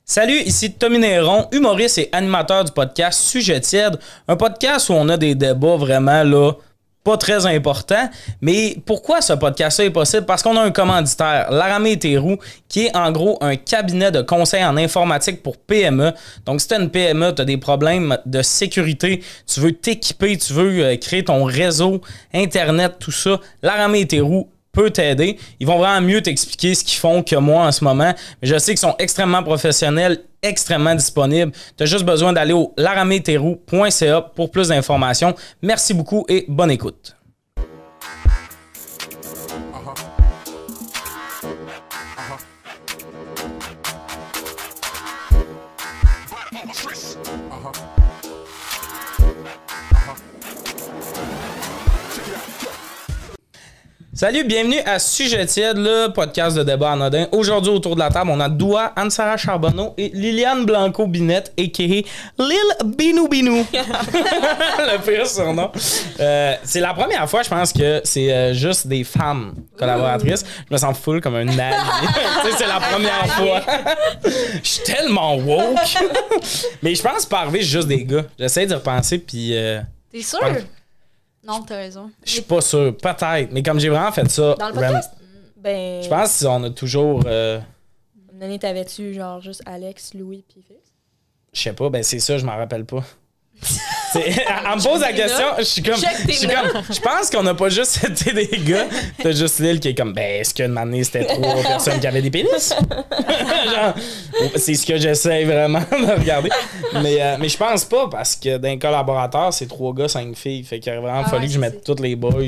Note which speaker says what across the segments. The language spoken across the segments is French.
Speaker 1: Salut, ici Tommy Néron, humoriste et animateur du podcast Sujet tiède, un podcast où on a des débats vraiment là, pas très importants. Mais pourquoi ce podcast-là est possible? Parce qu'on a un commanditaire, Laramé & Théroux, qui est en gros un cabinet de conseil en informatique pour PME. Donc si tu as une PME, tu as des problèmes de sécurité, tu veux t'équiper, tu veux créer ton réseau, Internet, tout ça, Laramé & Théroux peut t'aider. Ils vont vraiment mieux t'expliquer ce qu'ils font que moi en ce moment. Mais je sais qu'ils sont extrêmement professionnels, extrêmement disponibles. Tu as juste besoin d'aller au laraméthéroux.ca pour plus d'informations. Merci beaucoup et bonne écoute. Salut, bienvenue à Sujet tiède, le podcast de débat anodin. Aujourd'hui, autour de la table, on a Doua, Anne-Sara Charbonneau et Liliane Blanco-Binette, a.k.a. Lil Binou Binou. Le pire surnom. C'est la première fois, je pense que c'est juste des femmes collaboratrices. Je me sens full comme un allié. C'est la première fois. Je suis tellement woke. Mais je pense pas arriver juste des gars. J'essaie d'y repenser, puis...
Speaker 2: T'es sûr? Non, t'as raison.
Speaker 1: Je suis pas sûr, peut-être. Mais comme j'ai vraiment fait ça...
Speaker 3: Dans le podcast? Ben...
Speaker 1: Je pense qu'on a toujours...
Speaker 3: Une année, t'avais-tu genre juste Alex, Louis pis Fils?
Speaker 1: Je sais pas, ben c'est ça, je m'en rappelle pas. Elle me pose la question, je suis comme... Je pense qu'on a pas juste été des gars. T'as juste Lil qui est comme, ben est-ce qu'une année, c'était 3 personnes qui avaient des pénis? Genre, c'est ce que j'essaie vraiment de regarder. Mais je pense pas, parce que d'un collaborateur, c'est 3 gars, 5 filles. Fait qu'il aurait vraiment fallu que je mette tous les boys.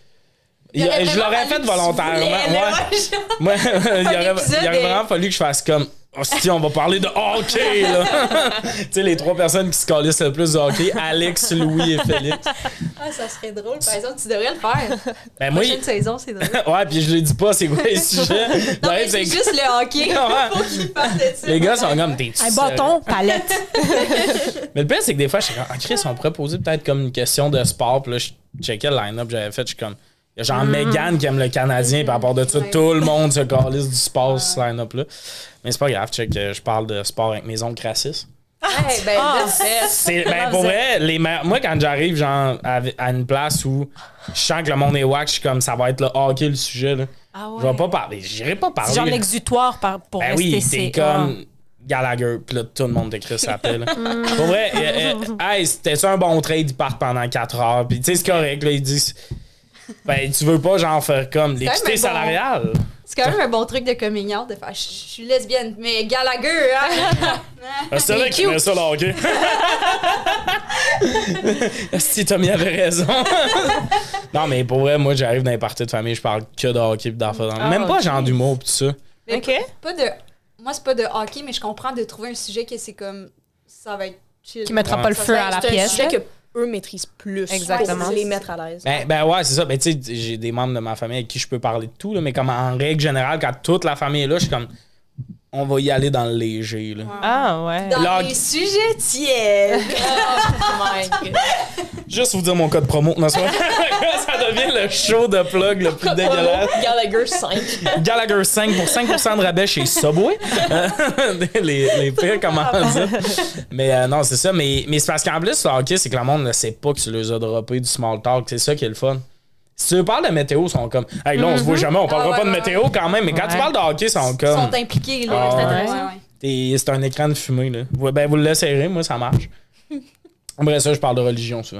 Speaker 1: Je l'aurais fait volontairement. Moi, il aurait vraiment fallu que je fasse comme... Hostie, on va parler de hockey, là! Tu sais, les 3 personnes qui se calissent le plus de hockey, Alex, Louis et Félix.
Speaker 2: Ah, ça serait drôle. Par exemple, tu devrais le faire.
Speaker 1: Ben, moi,
Speaker 2: prochaine saison, c'est drôle.
Speaker 1: Ouais, puis je lui dis pas c'est quoi les sujets.
Speaker 2: Non, mais c'est juste le hockey. Faut qu'il parle de ça.
Speaker 1: Les gars sont comme des...
Speaker 3: Un bâton, palette.
Speaker 1: Mais le pire, c'est que des fois, je suis comme, Chris, on pourrait poser peut-être comme une question de sport. Puis là, je checkais le line-up que j'avais fait, je suis comme... Il y a genre Megan qui aime le Canadien, puis à part de ça, tout le monde se calisse du sport, ce line-up-là. Mais c'est pas grave, check, je parle de sport avec mes oncles racistes.
Speaker 2: Hey, ben,
Speaker 1: Pour vrai, moi, quand j'arrive genre à une place où je sens que le monde est wack, je suis comme, ça va être le hockey, le sujet. Là.
Speaker 2: Ah ouais.
Speaker 1: Je vais pas parler, j'irai pas parler.
Speaker 3: C'est genre l'exutoire pour
Speaker 1: ben
Speaker 3: rester...
Speaker 1: oui, t'es comme... Gallagher, pis là, tout le monde t'écrit ça appelle. Pour vrai, hey, c'était ça un bon trade, ils partent pendant 4 heures, pis tu sais, c'est correct, là, ils disent... Ben, tu veux pas, genre, faire comme l'équité salariale.
Speaker 2: C'est quand même un bon truc de coming out de faire je suis lesbienne, mais Gallagher, hein?
Speaker 1: C'est vrai qu'il fait ça, là, OK? Si Tommy avait raison. Non, mais pour vrai, moi, j'arrive dans les parties de famille, je parle que de hockey pis d'affaires. Même pas genre d'humour pis tout ça.
Speaker 2: Mais moi, c'est pas de hockey, mais je comprends de trouver un sujet que c'est comme... Ça va être chill.
Speaker 3: Qui mettra pas le feu à la pièce.
Speaker 4: C'est un sujet que eux maîtrisent plus.
Speaker 3: Exactement.
Speaker 4: Les mettre à l'aise.
Speaker 1: Ben ouais, c'est ça. Ben tu sais, j'ai des membres de ma famille avec qui je peux parler de tout, là, mais comme en règle générale, quand toute la famille est là, je suis comme... On va y aller dans le léger, là.
Speaker 3: Ah ouais.
Speaker 2: Dans les sujets tièdes.
Speaker 4: Oh my God.
Speaker 1: Juste vous dire mon code promo. Non, ça devient le show de plug le plus dégueulasse.
Speaker 4: Gallagher 5.
Speaker 1: Gallagher 5 pour 5% de rabais chez Subway. Les pires commandites. Mais non, c'est ça. Mais c'est parce qu'en plus, le hockey, c'est que le monde ne sait pas que tu les as droppés du small talk. C'est ça qui est le fun. Si tu parles de météo, ils sont comme... Hey, là, on se voit jamais, on parlera pas de météo quand même. Mais quand tu parles de hockey, ils sont comme...
Speaker 2: Ils sont impliqués, là. C'est intéressant.
Speaker 1: C'est un écran de fumée, là. Ben, vous le laisserez, moi, ça marche. Après ça, je parle de religion, souvent.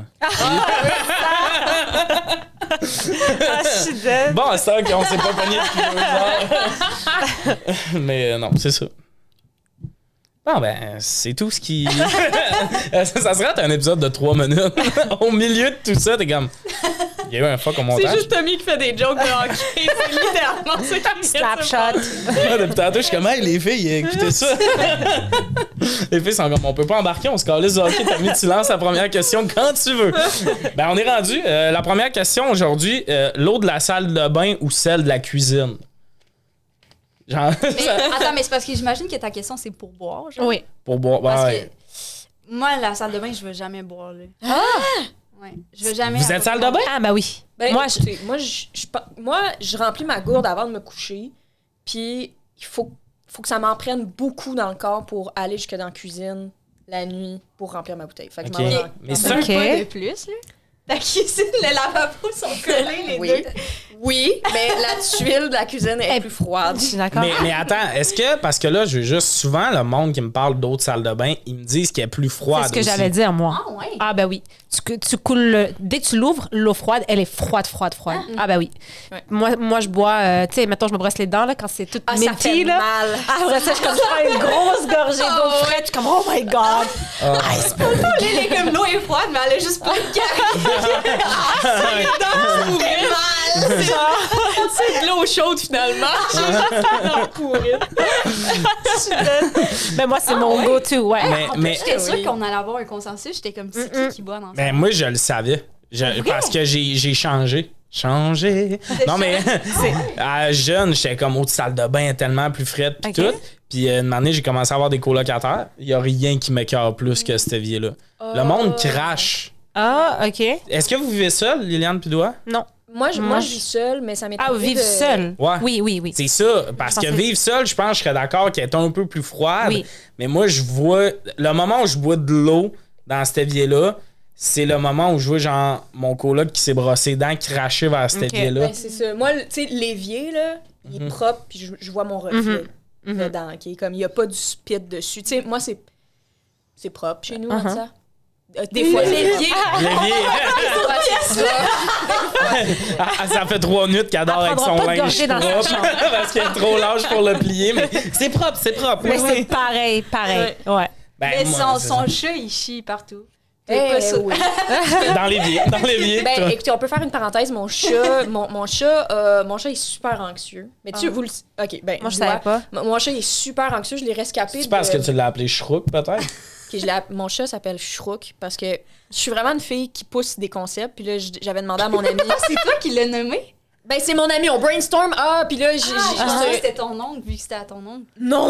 Speaker 3: Je suis dead.
Speaker 1: Bon, c'est ça qu'on s'est pas pogné depuis 2 heures. Mais non, c'est ça. Bon, ben, c'est tout ce qui... ça serait un épisode de 3 minutes. Au milieu de tout ça, t'es comme... Il y a eu un fuck au montage.
Speaker 4: C'est juste Tommy qui fait des jokes de hockey. C'est littéralement ça qui
Speaker 3: Slapshot.
Speaker 1: Depuis tantôt, je suis comme, hey, les filles, écoutez ça. Les filles sont comme, on peut pas embarquer, on se calisse de hockey. T'as mis, tu lances la première question quand tu veux. Ben, on est rendu. La première question aujourd'hui, l'eau de la salle de bain ou celle de la cuisine? Genre,
Speaker 2: Mais, attends, mais c'est parce que j'imagine que ta question, c'est pour boire, genre.
Speaker 3: Oui.
Speaker 1: pour boire.
Speaker 2: Parce
Speaker 1: Ouais.
Speaker 2: que moi, la salle de bain, je veux jamais boire, là. Ouais. Je veux jamais...
Speaker 1: Vous êtes salle de bain?
Speaker 3: Ah, bah oui.
Speaker 4: Ben,
Speaker 3: Moi,
Speaker 4: moi, je remplis ma gourde avant de me coucher. Puis, il faut
Speaker 3: faut que ça m'en prenne beaucoup dans le corps pour aller jusque dans la cuisine la nuit pour remplir ma bouteille. Fait que je m'en vais dans-
Speaker 1: Mais
Speaker 3: dans-
Speaker 1: ça,
Speaker 2: Pas de plus, là. La cuisine, le lavabo sont collés, les
Speaker 3: Oui.
Speaker 2: deux.
Speaker 3: Oui, mais la tuile de la cuisine est plus froide.
Speaker 5: Je suis d'accord.
Speaker 1: mais attends, est-ce que, parce que là, je veux juste souvent, le monde qui me parle d'autres salles de bain, ils me disent qu'elle est plus froide.
Speaker 5: C'est ce que
Speaker 1: aussi.
Speaker 5: j'allais dire, moi.
Speaker 2: Ah, ouais.
Speaker 5: Ah, ben oui. Tu coules dès que tu l'ouvres, l'eau froide, elle est froide. Ah, ben oui.
Speaker 3: Ouais.
Speaker 5: Moi, je bois, tu sais, mettons, je me brosse les dents, là, quand c'est tout
Speaker 3: Ah, ça fait
Speaker 5: minty, là.
Speaker 3: mal.
Speaker 5: Après ça, je prends une grosse gorgée d'eau fraîche. Je suis comme, oh my God.
Speaker 2: Elle est comme l'eau est froide, mais elle a juste pas de carré.
Speaker 3: C'est de l'eau chaude, finalement.
Speaker 5: Ben moi, c'est mon go-to, ouais.
Speaker 1: Mais
Speaker 2: J'étais sûre qu'on allait avoir un consensus. J'étais comme, c'est qui boit dans ça?
Speaker 1: ben, moi, je le savais. Parce que j'ai changé. Non, mais à jeune, j'étais comme autre salle de bain tellement plus frette pis
Speaker 5: Ok.
Speaker 1: tout. Puis une année, j'ai commencé à avoir des colocataires. Il y a rien qui m'écœure plus que cette vie-là. Le monde crache.
Speaker 5: Ah, OK.
Speaker 1: Est-ce que vous vivez seul, Liliane Pidois?
Speaker 5: Non.
Speaker 3: Moi, je vis seule, mais ça m'est
Speaker 5: Ah,
Speaker 3: arrivé
Speaker 5: vivre
Speaker 3: de-
Speaker 5: seul.
Speaker 1: Ouais.
Speaker 5: Oui.
Speaker 1: C'est ça, parce que
Speaker 5: pensais-
Speaker 1: vivre seul, je pense que je serais d'accord qu'elle est un peu plus froide.
Speaker 5: Oui.
Speaker 1: Mais moi, je vois. Le moment où je bois de l'eau dans cet évier-là, c'est le moment où je vois genre mon coloc qui s'est brossé les dents cracher vers cet
Speaker 5: Ok.
Speaker 1: évier-là.
Speaker 3: Ben, c'est ça. Moi, tu sais, l'évier, là, il est propre, puis je vois mon reflet dedans, OK? Comme, il n'y a pas du spit dessus. Tu sais, moi, c'est propre chez nous, comme ça. Des fois, l'évier...
Speaker 1: L'évier. Ça fait 3 minutes qu'elle dort
Speaker 5: Elle
Speaker 1: avec
Speaker 5: prendra
Speaker 1: son
Speaker 5: pas de
Speaker 1: linge
Speaker 5: gorgée dans sa
Speaker 1: propre
Speaker 5: chambre.
Speaker 1: parce qu'elle est trop large pour le plier. Mais c'est propre.
Speaker 5: Mais
Speaker 1: oui,
Speaker 5: c'est
Speaker 1: oui.
Speaker 5: pareil. Ouais.
Speaker 1: Ben,
Speaker 2: Mais
Speaker 1: moi, c'est
Speaker 2: son chat, il chie partout. T'es
Speaker 3: Eh
Speaker 2: pas sûr.
Speaker 3: oui.
Speaker 1: ça. Dans l'évier.
Speaker 3: Ben,
Speaker 1: toi.
Speaker 3: écoutez, on peut faire une parenthèse. Mon chat, mon chat est super anxieux. Mais tu vous le... OK, ben,
Speaker 5: Moi, je
Speaker 3: dis-moi.
Speaker 5: savais pas.
Speaker 3: Mon chat est super anxieux. Je l'ai rescapé.
Speaker 1: C'est parce que tu l'as appelé Shrouk, peut-être?
Speaker 3: Ok, mon chat s'appelle Shrouk parce que je suis vraiment une fille qui pousse des concepts. Puis là, j'avais demandé à mon ami...
Speaker 2: C'est toi qui l'as nommé?
Speaker 3: Ben, c'est mon ami, on brainstorm. Ah, puis là,
Speaker 2: Je pensais que c'était ton oncle, vu que c'était à ton oncle.
Speaker 3: Non.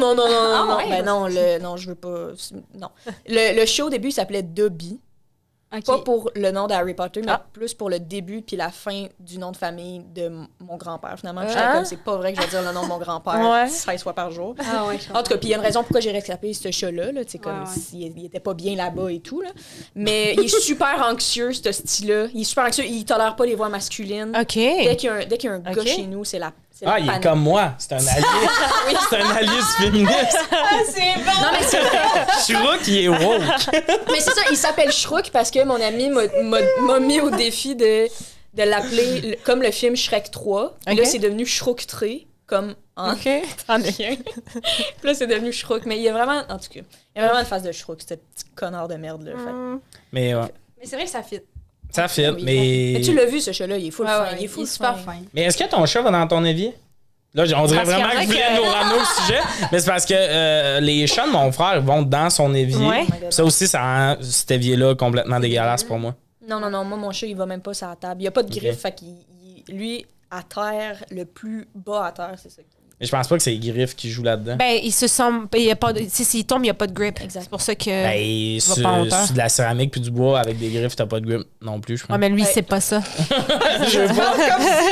Speaker 2: ouais?
Speaker 3: Ben non, je veux pas... Non. Le show, au début, il s'appelait Dobby.
Speaker 2: OK.
Speaker 3: Pas pour le nom d'Harry Potter, mais plus pour le début puis la fin du nom de famille de mon grand-père. Finalement, j'étais comme, c'est pas vrai que je vais dire le nom de mon grand-père
Speaker 5: Ouais.
Speaker 3: 16 fois par jour.
Speaker 2: Ah ouais, je
Speaker 3: En tout cas, puis il y a une raison pourquoi j'ai rescapé ce chat-là. Là, comme
Speaker 2: Ouais.
Speaker 3: s'il il était pas bien là-bas et tout. Là. Mais il est super anxieux, ce style-là. Il est super anxieux. Il tolère pas les voix masculines.
Speaker 5: OK.
Speaker 3: Dès qu'il y a un gars
Speaker 5: Ok.
Speaker 3: chez nous, c'est la
Speaker 1: Ah, il est comme moi. C'est un allié. C'est un allié féministe.
Speaker 2: c'est bon!
Speaker 3: Non, mais c'est vrai.
Speaker 1: Shrouk, il est woke.
Speaker 3: Mais c'est ça, il s'appelle Shrouk parce que mon ami m'a mis au défi de l'appeler comme le film Shrek 3. Puis là,
Speaker 5: Ok.
Speaker 3: c'est devenu Shrouk Tré, comme en
Speaker 5: OK.
Speaker 3: chien. Puis là, c'est devenu Shrouk. Mais il y a vraiment, en tout cas, il y a vraiment une face de Shrouk, ce petit connard de merde. Là, fait.
Speaker 1: Mais ouais,
Speaker 2: Mais c'est vrai que ça fit.
Speaker 1: ça fit.
Speaker 3: Oui.
Speaker 1: Mais
Speaker 3: Mais tu l'as vu, ce chat-là, il est full
Speaker 2: Ouais,
Speaker 3: fin.
Speaker 2: ouais,
Speaker 3: Il est full
Speaker 2: super
Speaker 3: fin.
Speaker 2: fin.
Speaker 1: Mais est-ce que ton chat va dans ton évier? Là, on dirait
Speaker 5: Parce qu'il y
Speaker 1: vraiment
Speaker 5: en a
Speaker 1: que vous voulez
Speaker 5: que-
Speaker 1: nous ramener au sujet. Mais c'est parce que les chats de mon frère vont dans son évier.
Speaker 5: Ouais.
Speaker 1: Ça aussi, ça rend cet évier-là complètement dégueulasse pour moi.
Speaker 3: Non, moi, mon chat, il va même pas sur la table. Il n'y a pas de griffe, fait qu'il, lui, à terre, le plus bas à terre, c'est ça.
Speaker 1: Mais je pense pas que c'est les griffes qui jouent là-dedans.
Speaker 5: Ben, il se sent. Il y a pas de, s'il tombe, il n'y a pas de grip.
Speaker 3: Exact.
Speaker 5: C'est pour ça que.
Speaker 1: Ben,
Speaker 5: va
Speaker 1: sur,
Speaker 5: pas en hauteur.
Speaker 1: sur de la céramique puis du bois avec des griffes, t'as pas de grip non plus, je pense.
Speaker 5: Ouais, mais lui, c'est pas ça.
Speaker 1: Je veux pas.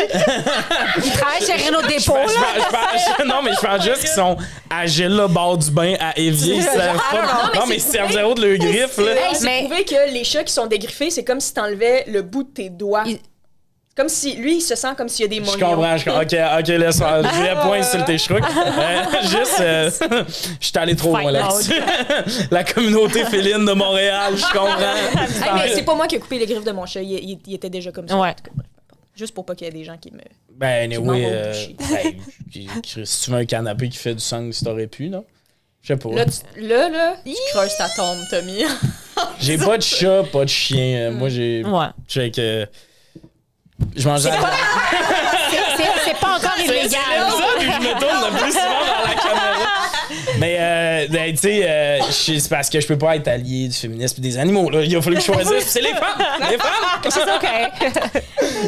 Speaker 5: Il travaille chez Renault Dépôt, là.
Speaker 1: Non, mais je pense juste qu'ils sont à Gela, bord du bain, à Évier. Ils servent pas. Non, mais ils servent zéro de leur griffe, là.
Speaker 3: Hey, c'est
Speaker 5: Mais-
Speaker 3: prouvé que les chats qui sont dégriffés, c'est comme si t'enlevais le bout de tes doigts.
Speaker 5: Il-
Speaker 3: Comme si, lui, il se sent comme s'il y a des
Speaker 1: Je
Speaker 3: moignons.
Speaker 1: comprends. OK, laisse faire. Je vais point sur tes chrouques. Juste, je suis allé trop loin
Speaker 5: Fight
Speaker 1: là-dessus. La communauté féline de Montréal, je comprends.
Speaker 3: Hey, mais c'est pas moi qui ai coupé les griffes de mon chat. Il était déjà comme ça.
Speaker 5: Ouais.
Speaker 3: En tout cas, bref, peu importe. Juste pour pas qu'il y ait des gens qui me...
Speaker 1: Ben,
Speaker 3: m'en
Speaker 1: anyway,
Speaker 3: vas au boucher.
Speaker 1: si tu veux un canapé qui fait du sang, si t'aurais pu, non? Je sais pas.
Speaker 3: Là, tu creuses ta tombe, Tommy.
Speaker 1: J'ai pas de chat, pas de chien. Moi, j'ai.
Speaker 5: Ouais.
Speaker 1: Je sais que. Je mange
Speaker 5: C'est pas encore
Speaker 1: C'est
Speaker 5: illégal.
Speaker 1: ça, puis je me tourne le plus souvent vers la caméra. Mais, ben, tu sais, c'est parce que je peux pas être allié du féminisme et des animaux. Là. Il a fallu que je choisisse. C'est les femmes! Les femmes!
Speaker 5: C'est OK.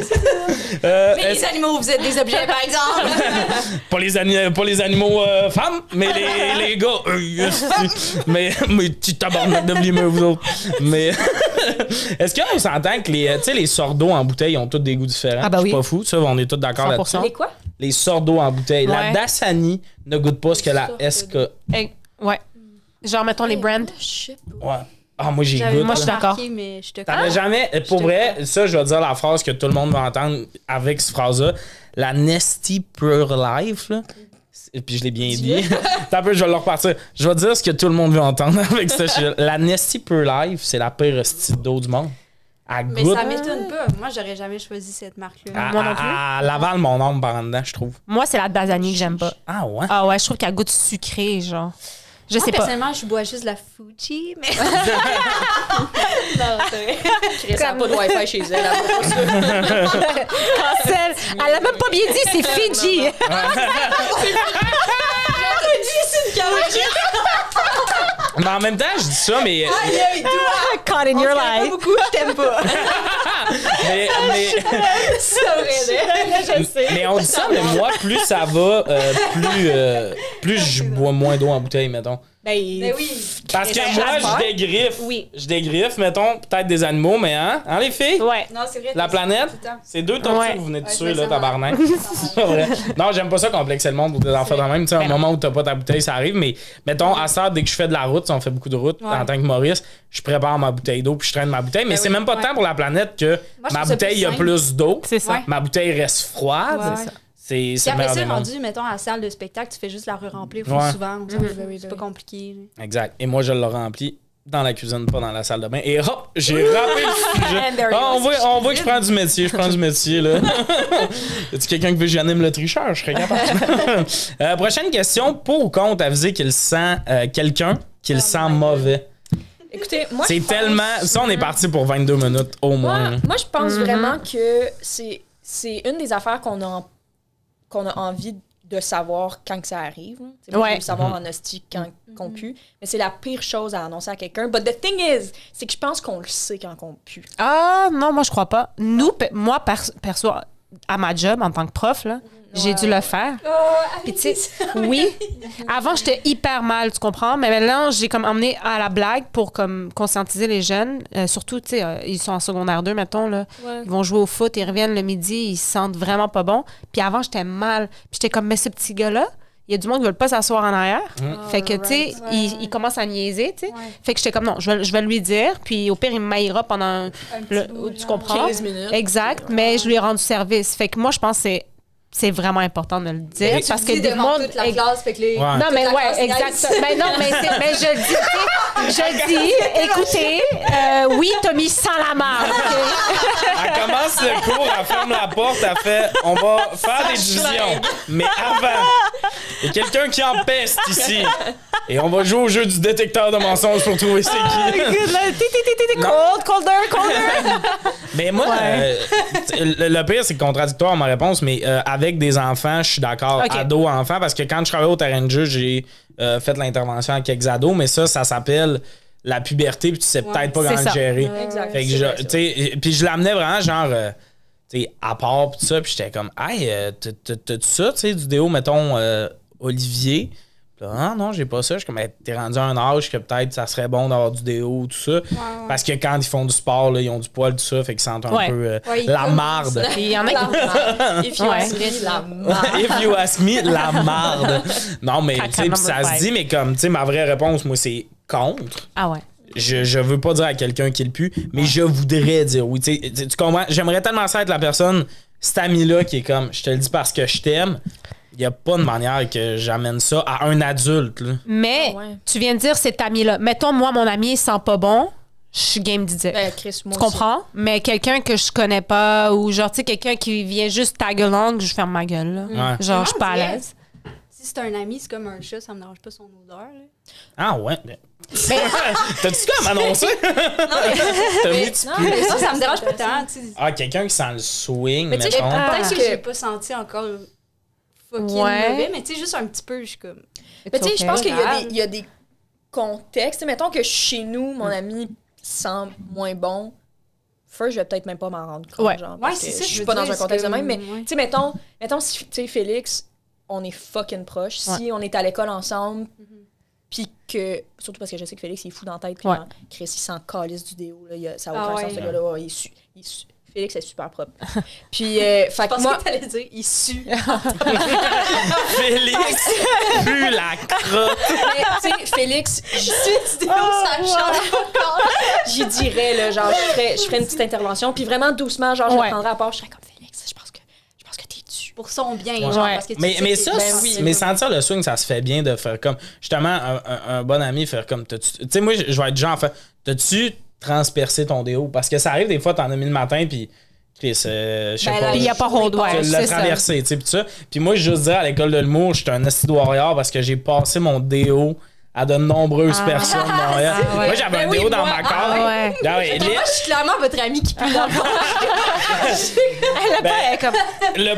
Speaker 2: Mais les animaux, vous êtes des objets, par exemple.
Speaker 1: Pas les animaux femmes, mais les gars. Mais tu tabarnak de blimeux, vous autres. Mais est-ce qu'on s'entend que les sorts d'eau en bouteille ont tous des goûts différents?
Speaker 5: Ah, bah
Speaker 1: Je suis
Speaker 5: oui.
Speaker 1: pas fou, ça, on est tous d'accord
Speaker 5: 100%.
Speaker 1: là-dessus.
Speaker 3: Les quoi?
Speaker 1: les sortes d'eau en bouteille. La
Speaker 5: Ouais.
Speaker 1: Dasani ne goûte pas ce que la SK.
Speaker 5: Ouais. Genre, mettons les brands.
Speaker 3: Je sais pas.
Speaker 1: Ouais. Ah, moi, j'y
Speaker 2: J'avais
Speaker 1: goûte.
Speaker 5: Moi, je suis d'accord.
Speaker 2: remarqué, mais je te
Speaker 1: T'avais jamais. Pour vrai, ça, je vais dire la phrase que tout le monde va entendre avec cette phrase-là. La Nesty Pure Life, là. Puis je l'ai bien dit. Attends un peu, je vais le repartir. Je vais dire ce que tout le monde veut entendre avec ça. La Nesty Pure Life, c'est la pire hostie d'eau du monde. Elle
Speaker 2: Mais
Speaker 1: goûte.
Speaker 2: ça m'étonne pas. Moi, j'aurais jamais choisi cette marque-là.
Speaker 5: Moi non plus.
Speaker 1: Elle avale mon âme par en dedans, je trouve.
Speaker 5: Moi, c'est la Dasani que j'aime pas.
Speaker 1: Ah ouais?
Speaker 5: Ah ouais, je trouve qu'elle goûte sucré, genre. Je
Speaker 2: Moi,
Speaker 5: sais pas.
Speaker 2: personnellement, je bois juste la Fuji, mais...
Speaker 3: Non, c'est vrai. Chris, elle a pas de Wi-Fi chez elle. Elle a pas ça.
Speaker 5: Cancel. Elle a même pas bien dit, c'est Fiji.
Speaker 1: Mais en même temps, je dis ça, mais.
Speaker 5: Caught in your
Speaker 3: Pas
Speaker 5: life.
Speaker 3: beaucoup, je t'aime pas.
Speaker 1: mais,
Speaker 3: C'est vrai, je sais.
Speaker 1: mais on dit ça, mais moi, plus ça va, plus je bois moins d'eau en bouteille, mettons.
Speaker 3: Ben,
Speaker 2: Mais oui.
Speaker 1: Parce que
Speaker 3: Mais
Speaker 1: moi,
Speaker 3: ça
Speaker 1: je dégriffe.
Speaker 5: Oui.
Speaker 1: Je dégriffe, mettons, peut-être des animaux, mais hein, les filles?
Speaker 5: Ouais.
Speaker 2: Non, c'est vrai.
Speaker 1: La
Speaker 2: t'as-
Speaker 1: planète?
Speaker 2: tout le temps.
Speaker 1: C'est 2 tortues
Speaker 5: Ouais.
Speaker 1: que vous venez de
Speaker 2: Ouais,
Speaker 1: tuer,
Speaker 2: je
Speaker 1: là,
Speaker 2: me sens
Speaker 1: tabarnak. C'est pas vrai. Non, j'aime pas ça complexer le monde pour des enfants de même. Tu sais, à un moment où t'as pas ta bouteille, ça arrive. Mais mettons, à ça, dès que je fais de la route, si on fait beaucoup de route
Speaker 2: Ouais.
Speaker 1: en tant que Maurice, je prépare ma bouteille d'eau puis je traîne ma bouteille. Mais
Speaker 2: Ben
Speaker 1: c'est
Speaker 2: oui,
Speaker 1: même pas
Speaker 2: ouais.
Speaker 1: tant pour la planète que
Speaker 2: Moi, je
Speaker 1: ma
Speaker 2: trouve ça
Speaker 1: bouteille, il y a
Speaker 2: plus
Speaker 1: plus d'eau.
Speaker 5: C'est ça.
Speaker 2: Ouais.
Speaker 1: Ma bouteille reste froide.
Speaker 2: Ouais, ouais.
Speaker 1: C'est
Speaker 2: Puis
Speaker 1: le
Speaker 2: après
Speaker 1: meilleur
Speaker 2: ça,
Speaker 1: des mondes.
Speaker 2: rendu, mettons, à la salle de spectacle, tu fais juste la re-remplir
Speaker 1: Ouais.
Speaker 2: souvent. C'est pas compliqué.
Speaker 1: Exact. Et moi, je l'ai rempli dans la cuisine, pas dans la salle de bain. Et hop, j'ai rempli le sujet.
Speaker 3: And there
Speaker 1: Ah,
Speaker 3: you go.
Speaker 1: on voit que je prends du métier. Je prends du métier, là. Y a-tu quelqu'un qui veut que j'anime le tricheur? Je serais capable. Prochaine question. Pour ou contre aviser qu'il sent quelqu'un qui le sent mauvais?
Speaker 3: Écoutez, moi,
Speaker 1: C'est
Speaker 3: je pense-
Speaker 1: tellement... Ça, on est parti pour 22 minutes au moins.
Speaker 3: Moi, je pense vraiment que c'est une des affaires qu'on a envie de savoir quand que ça arrive. Là. C'est
Speaker 5: Ouais.
Speaker 3: de le savoir en hostie quand qu'on pue. Mais c'est la pire chose à annoncer à quelqu'un. But the thing is, c'est que je pense qu'on le sait quand on pue.
Speaker 5: Ah non, moi je crois pas. Moi perso à ma job en tant que prof là, j'ai dû le faire. Puis tu sais, oui, avant j'étais hyper mal, tu comprends, mais maintenant j'ai comme emmené à la blague pour comme conscientiser les jeunes, surtout tu sais ils sont en secondaire 2 mettons là,
Speaker 3: Ouais.
Speaker 5: ils vont jouer au foot, ils reviennent le midi, ils se sentent vraiment pas bon. Puis avant j'étais mal, puis j'étais comme mais ce petit gars-là, il y a du monde qui veut pas s'asseoir en arrière. Fait que, tu sais, il commence à niaiser, tu sais.
Speaker 2: Ouais.
Speaker 5: Fait que j'étais comme, non, je vais lui dire. Puis au pire, il me maillera pendant...
Speaker 2: petit bout,
Speaker 5: tu
Speaker 2: genre.
Speaker 5: comprends?
Speaker 3: 15 minutes.
Speaker 5: Exact. Mais je lui ai rendu service. Fait que moi, je pense que c'est vraiment important de le dire.
Speaker 1: Mais
Speaker 5: parce que
Speaker 2: Dis
Speaker 5: des
Speaker 2: devant
Speaker 5: monde...
Speaker 2: toute la classe, fait que les...
Speaker 1: Ouais.
Speaker 5: Non,
Speaker 2: toute
Speaker 5: mais
Speaker 2: la
Speaker 5: ouais,
Speaker 2: classe
Speaker 5: exact.
Speaker 2: niaise.
Speaker 5: Mais non, mais je le dis, tu sais, je le dis, écoutez, oui, Tommy sent la marde.
Speaker 1: Elle commence le cours, elle ferme la porte, elle fait « On va faire des divisions. » Mais avant, il y a quelqu'un qui empeste ici. Et on va jouer au jeu du détecteur de mensonges pour trouver c'est qui.
Speaker 5: Colder.
Speaker 1: Mais moi, le pire, c'est contradictoire ma réponse, mais avec des enfants, je suis d'accord.
Speaker 5: Ok.
Speaker 1: Ado, enfant, parce que quand je travaillais au terrain de jeu, j'ai fait l'intervention avec quelques ados, mais ça s'appelle la puberté, puis tu sais peut-être pas
Speaker 5: c'est
Speaker 1: comment le
Speaker 5: ça.
Speaker 1: gérer.
Speaker 3: Exact.
Speaker 1: Fait que
Speaker 3: C'est vrai,
Speaker 1: tu
Speaker 3: ça.
Speaker 1: sais, puis je l'amenais vraiment genre, tu sais, à part, pis tout ça, puis j'étais comme, hey, t'as-tu ça, tu sais, du déo, mettons, Olivier? Puis là, ah non, j'ai pas ça. Je suis comme, hey, t'es rendu à un âge que peut-être ça serait bon d'avoir du déo, tout ça. Parce que quand ils font du sport, là, ils ont du poil, tout ça, fait qu'ils sentent un
Speaker 5: Ouais.
Speaker 1: peu
Speaker 2: Ouais, ils
Speaker 1: la
Speaker 2: tombent.
Speaker 1: marde.
Speaker 5: Il y en a qui...
Speaker 3: If you
Speaker 5: Ouais.
Speaker 3: ask me, la marde.
Speaker 1: If you ask me, la marde. Non, mais tu sais,
Speaker 5: Caca
Speaker 1: pis ça
Speaker 5: number
Speaker 1: se
Speaker 5: five.
Speaker 1: dit, mais comme, tu sais, ma vraie réponse, moi, c'est contre.
Speaker 5: Ah ouais.
Speaker 1: Je veux pas dire à quelqu'un qui le pue, mais je voudrais dire oui. Tu sais, tu comprends? J'aimerais tellement ça être la personne, cet ami-là, qui est comme, je te le dis parce que je t'aime. Il n'y a pas de manière que j'amène ça à un adulte. Là.
Speaker 5: Mais
Speaker 3: Ah ouais.
Speaker 5: tu viens de dire cet ami-là. Mettons, moi, mon ami, il sent pas bon. Je suis game d'y dire.
Speaker 3: Ben, Chris, moi
Speaker 5: Tu comprends? Mais quelqu'un que je connais pas ou genre, tu sais, quelqu'un qui vient juste tag along, je ferme ma gueule, là.
Speaker 1: Ouais.
Speaker 5: Genre, je suis pas à
Speaker 2: on dirait-
Speaker 5: l'aise.
Speaker 2: Si c'est un ami, c'est comme un chat, ça me dérange pas son odeur. Là.
Speaker 1: Ah ouais. T'as-tu comme annoncé? T'as mis du
Speaker 3: non,
Speaker 1: pu.
Speaker 3: mais
Speaker 2: Ça me dérange pas tant. tu sais.
Speaker 1: Ah, quelqu'un qui sent le swing,
Speaker 3: Mais tu sais,
Speaker 1: mettons.
Speaker 3: peut-être
Speaker 2: Peut-être que
Speaker 3: que-
Speaker 2: j'ai pas senti encore fucking
Speaker 5: Ouais.
Speaker 2: mauvais, mais tu sais, juste un petit peu, je suis comme...
Speaker 3: Mais tu sais, je pense qu'il y a
Speaker 2: Grave.
Speaker 3: il y a des contextes. Mettons que chez nous, mon ami sent moins bon. First, je vais peut-être même pas m'en rendre compte.
Speaker 5: Ouais.
Speaker 3: Genre,
Speaker 2: Ouais,
Speaker 3: parce
Speaker 2: c'est
Speaker 3: que
Speaker 2: ça,
Speaker 3: je
Speaker 2: je
Speaker 3: suis
Speaker 2: veux
Speaker 3: pas
Speaker 2: dire,
Speaker 3: dans un
Speaker 2: c'est
Speaker 3: contexte de
Speaker 2: comme-
Speaker 3: même. Mais
Speaker 2: ouais.
Speaker 3: tu sais, mettons si, tu sais, Félix, on est fucking proches. Si on est à l'école ensemble, puis que. Surtout parce que je sais que Félix, il est fou dans la tête. Puis
Speaker 5: Ouais.
Speaker 3: genre, Chris, il s'en calisse du déo. Là, ça n'a
Speaker 2: Ah
Speaker 3: aucun
Speaker 2: ouais.
Speaker 3: sens, ce gars-là. Ouais, il est Félix est super propre. Puis, fait
Speaker 2: Je
Speaker 3: que
Speaker 2: pensais
Speaker 3: moi...
Speaker 2: que t'allais dire, il sue.
Speaker 1: Félix pue la crotte.
Speaker 3: Mais, tu sais, Félix, j'y dirais, là, genre, je ferais une petite intervention, puis vraiment doucement, genre, je le prendrais à part, je serais comme Félix, je pense que t'es dû.
Speaker 2: Pour son bien,
Speaker 3: Ouais.
Speaker 2: genre, parce que tu sais
Speaker 1: Mais
Speaker 2: que
Speaker 1: ça,
Speaker 2: ben oui.
Speaker 1: mais sentir le swing, ça se fait bien de faire comme. Justement, un bon ami faire comme. Tu sais, moi, je vais être genre, fait, t'as-tu transpercé ton déo? Parce que ça arrive des fois, t'en as mis le matin, puis. Chris, je sais
Speaker 2: Ben
Speaker 1: pas.
Speaker 2: là,
Speaker 5: Puis il n'y a pas honte, ouais,
Speaker 1: Tu l'as
Speaker 5: c'est ça.
Speaker 1: traversé, tu sais, pis tout ça. Puis moi, je juste dire, à l'école de l'humour, j'étais un esti de warrior parce que j'ai passé mon déo à de nombreuses personnes de Montréal.
Speaker 5: Ah, ouais.
Speaker 1: Moi, j'avais un
Speaker 3: Ben oui,
Speaker 1: déo dans
Speaker 3: moi,
Speaker 1: ma carte.
Speaker 5: ouais.
Speaker 1: Ah ouais,
Speaker 2: Moi, je suis clairement votre amie qui pue dans le fond.
Speaker 5: Elle est comme.
Speaker 1: le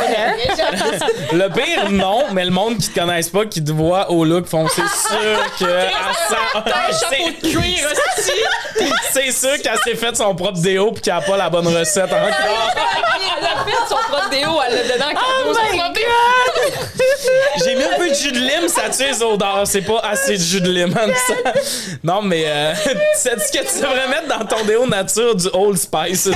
Speaker 1: pire, non, mais le monde qui te connaisse pas, qui te voit au look, font c'est sûr que. C'est sûr qu'elle s'est fait son propre déo pis qu'elle a pas la bonne recette encore.
Speaker 3: Elle a fait son propre déo, elle l'a donné en cadeau. son propre déo.
Speaker 1: J'ai mis un peu de jus de lime, ça tue les odeurs. C'est pas assez de jus de lime, hein, ça. Non, mais sais-tu que tu devrais mettre dans ton déo nature du Old Spice?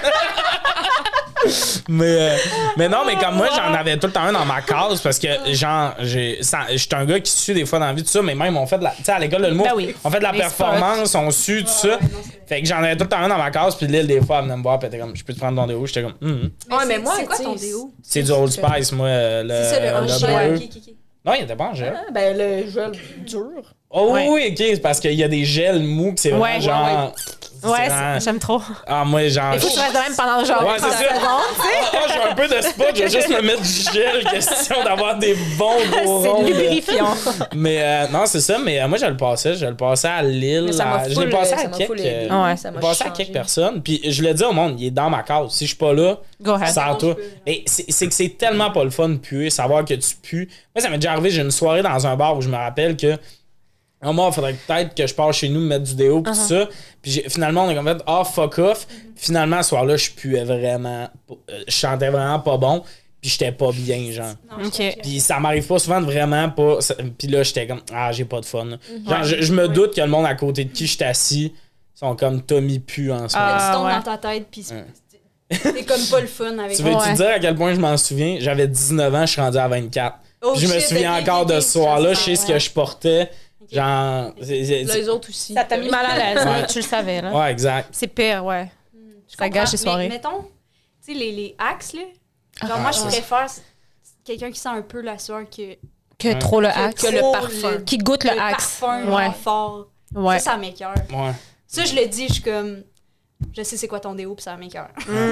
Speaker 1: mais non, mais comme moi, j'en avais tout le temps un dans ma case parce que, genre, j'étais un gars qui sue des fois dans la vie, tout ça, mais même on fait de la. Tu sais, à l'école de l'humour,
Speaker 5: Ben oui.
Speaker 1: on fait de la
Speaker 5: Les
Speaker 1: performance, on sue, tout ça. Fait que j'en avais tout le temps un dans ma case, puis Lille, des fois, elle venait me voir, puis elle était comme, je peux te prendre ton déo? J'étais comme,
Speaker 3: Ouais, mais moi,
Speaker 2: c'est quoi
Speaker 3: tu sais,
Speaker 2: ton déo?
Speaker 1: C'est du Old Spice, moi,
Speaker 2: C'est ça, le
Speaker 1: le
Speaker 2: Angel.
Speaker 1: bleu. Non, il était pas en gel.
Speaker 3: Ah, ben, le gel dur.
Speaker 1: Oh
Speaker 5: Ouais.
Speaker 1: oui, ok, c'est parce qu'il y a des gels mous que c'est vraiment
Speaker 5: Ouais,
Speaker 1: genre.
Speaker 5: Ouais,
Speaker 1: vraiment-
Speaker 5: j'aime trop.
Speaker 1: Ah, moi, genre.
Speaker 5: Il faut que tu restes de même pendant genre
Speaker 1: Ouais,
Speaker 5: 30
Speaker 1: c'est ça.
Speaker 5: secondes, tu sais.
Speaker 1: Ah, j'ai un peu de spot, je vais juste me mettre du gel, question d'avoir des bons gros
Speaker 5: C'est
Speaker 1: ronds.
Speaker 5: lubrifiant.
Speaker 1: Mais non, c'est ça, mais moi, je le passais à Lille.
Speaker 3: Mais ça m'a
Speaker 1: Je l'ai passé à
Speaker 3: ça m'a
Speaker 1: quelques.
Speaker 3: full
Speaker 5: Ouais.
Speaker 3: ça
Speaker 1: Je
Speaker 3: m'a
Speaker 1: l'ai passé à
Speaker 3: changé.
Speaker 1: quelques personnes, puis je le dis au monde, il est dans ma case. Si je suis pas là,
Speaker 5: Go ahead.
Speaker 1: ça à toi. Mais c'est que c'est tellement pas le fun de puer, savoir que tu pues. Moi, ça m'est déjà arrivé, j'ai une soirée dans un bar où je me rappelle que. Moi, il faudrait peut-être que je passe chez nous me mettre du déo pis tout ça. Puis finalement, on est comme fait, fuck off. Finalement, ce soir-là, je puais vraiment. Je chantais vraiment pas bon. Puis j'étais pas bien, genre.
Speaker 5: OK.
Speaker 1: Puis ça m'arrive pas souvent de vraiment pas. Puis là, j'étais comme, j'ai pas de fun. Genre, je me doute que le monde à côté de qui j'étais assis sont comme Tommy pu en ce moment.
Speaker 2: Tu tombes
Speaker 5: ouais.
Speaker 2: dans ta tête, puis c'est comme pas le fun avec
Speaker 1: Tu veux-tu
Speaker 5: Ouais.
Speaker 1: dire à quel point je m'en souviens? J'avais 19 ans, je suis rendu à 24.
Speaker 2: Oh,
Speaker 1: Puis je me
Speaker 2: shit,
Speaker 1: souviens
Speaker 2: ok,
Speaker 1: encore
Speaker 2: ok,
Speaker 1: de
Speaker 2: ok,
Speaker 1: ce soir-là, je sais ce que
Speaker 2: ouais.
Speaker 1: je portais. Genre.
Speaker 3: Les autres aussi.
Speaker 5: Ça t'a mis mal à l'aise,
Speaker 1: Ouais.
Speaker 5: là, tu le savais, là.
Speaker 1: Ouais, exact.
Speaker 5: C'est pire, ouais. Ça gâche les soirées.
Speaker 2: Mais mettons, tu sais, les axes, là. Genre, moi, je préfère quelqu'un qui sent un peu la sueur
Speaker 5: Que trop le axe.
Speaker 3: Que le
Speaker 2: trop
Speaker 3: parfum.
Speaker 5: Qui goûte le
Speaker 2: le
Speaker 5: axe.
Speaker 2: parfum
Speaker 5: Ouais.
Speaker 2: genre fort.
Speaker 5: Ouais.
Speaker 2: Ça m'écoeure.
Speaker 1: Ouais.
Speaker 2: Ça, je le dis, je suis comme. Je sais c'est quoi ton déo, puis ça m'écoeure.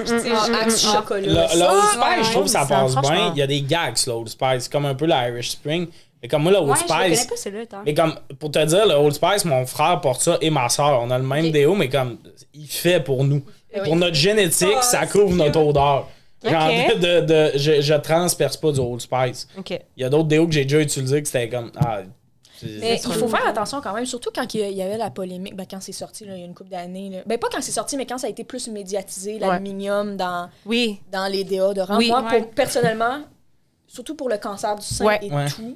Speaker 3: Axe chocolat.
Speaker 1: Le Old Spice,
Speaker 2: ouais,
Speaker 1: je trouve que ça passe bien.
Speaker 5: franchement.
Speaker 1: Il y a des gags, le Old Spice. Comme un peu l'Irish Spring. Mais comme moi, le Old
Speaker 2: Ouais, je le connais
Speaker 1: Spice.
Speaker 2: pas, celui-là, tant.
Speaker 1: Mais comme, pour te dire, le Old Spice, mon frère porte ça et ma soeur. On a le même
Speaker 2: Ok.
Speaker 1: déo, mais comme, il fait pour nous.
Speaker 3: oui.
Speaker 1: Pour notre génétique,
Speaker 2: Oh,
Speaker 1: ça
Speaker 2: c'est
Speaker 1: couvre notre odeur. Genre,
Speaker 5: Ok.
Speaker 1: je transperce pas du Old Spice.
Speaker 5: OK.
Speaker 1: Il y a d'autres déos que j'ai déjà utilisés que c'était comme,
Speaker 3: Mais il faut faire attention quand même, surtout quand il y avait la polémique, quand c'est sorti, là, il y a une couple d'années. Là. Ben, pas quand c'est sorti, mais quand ça a été plus médiatisé, l'aluminium dans
Speaker 5: Oui.
Speaker 3: les déodorants.
Speaker 5: Oui.
Speaker 3: Moi,
Speaker 2: Ouais.
Speaker 3: personnellement, surtout pour le cancer du sein
Speaker 5: Ouais.
Speaker 3: et
Speaker 1: Ouais.
Speaker 3: tout,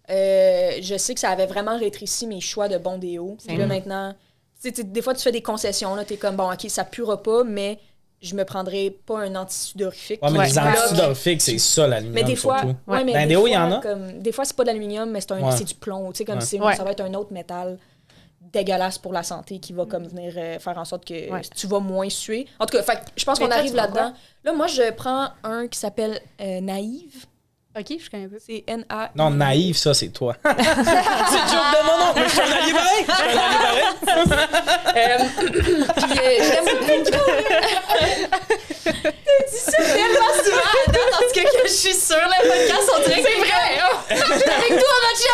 Speaker 3: je sais que ça avait vraiment rétréci mes choix de bons déos. Puis là, maintenant, tu sais, des fois, tu fais des concessions. Tu es comme, bon, OK, ça puera pas, mais je me prendrai pas un antisudorifique.
Speaker 1: Ouais, mais
Speaker 5: Ouais.
Speaker 1: les antisudorifiques, c'est ça l'aluminium.
Speaker 3: Mais des fois,
Speaker 1: surtout.
Speaker 3: ouais, mais
Speaker 1: Dans les
Speaker 3: des
Speaker 1: déos,
Speaker 3: fois,
Speaker 1: il y en a.
Speaker 3: Comme, des fois, c'est pas de l'aluminium, mais
Speaker 1: Ouais.
Speaker 3: c'est du plomb. Tu sais, comme
Speaker 1: Ouais.
Speaker 3: ça va être un autre métal dégueulasse pour la santé qui va comme venir faire en sorte que
Speaker 5: Ouais.
Speaker 3: tu vas moins suer. En tout cas, fait, que je pense
Speaker 2: Mais
Speaker 3: qu'on
Speaker 2: toi,
Speaker 3: arrive
Speaker 2: tu prends
Speaker 3: là-dedans. Là, moi, je prends un qui s'appelle Naïve.
Speaker 2: Ok, je connais pas.
Speaker 3: C'est N-A.
Speaker 1: Non, naïf, ça, c'est toi. C'est joke de mon nom, mais je suis un allié pareil. Je suis un allié pareil.
Speaker 3: Puis, je l'aime beaucoup.
Speaker 2: C'est tellement souvent à date, en tout cas, que je suis sûre, le podcast, on dirait que c'est vrai. Je suis avec toi,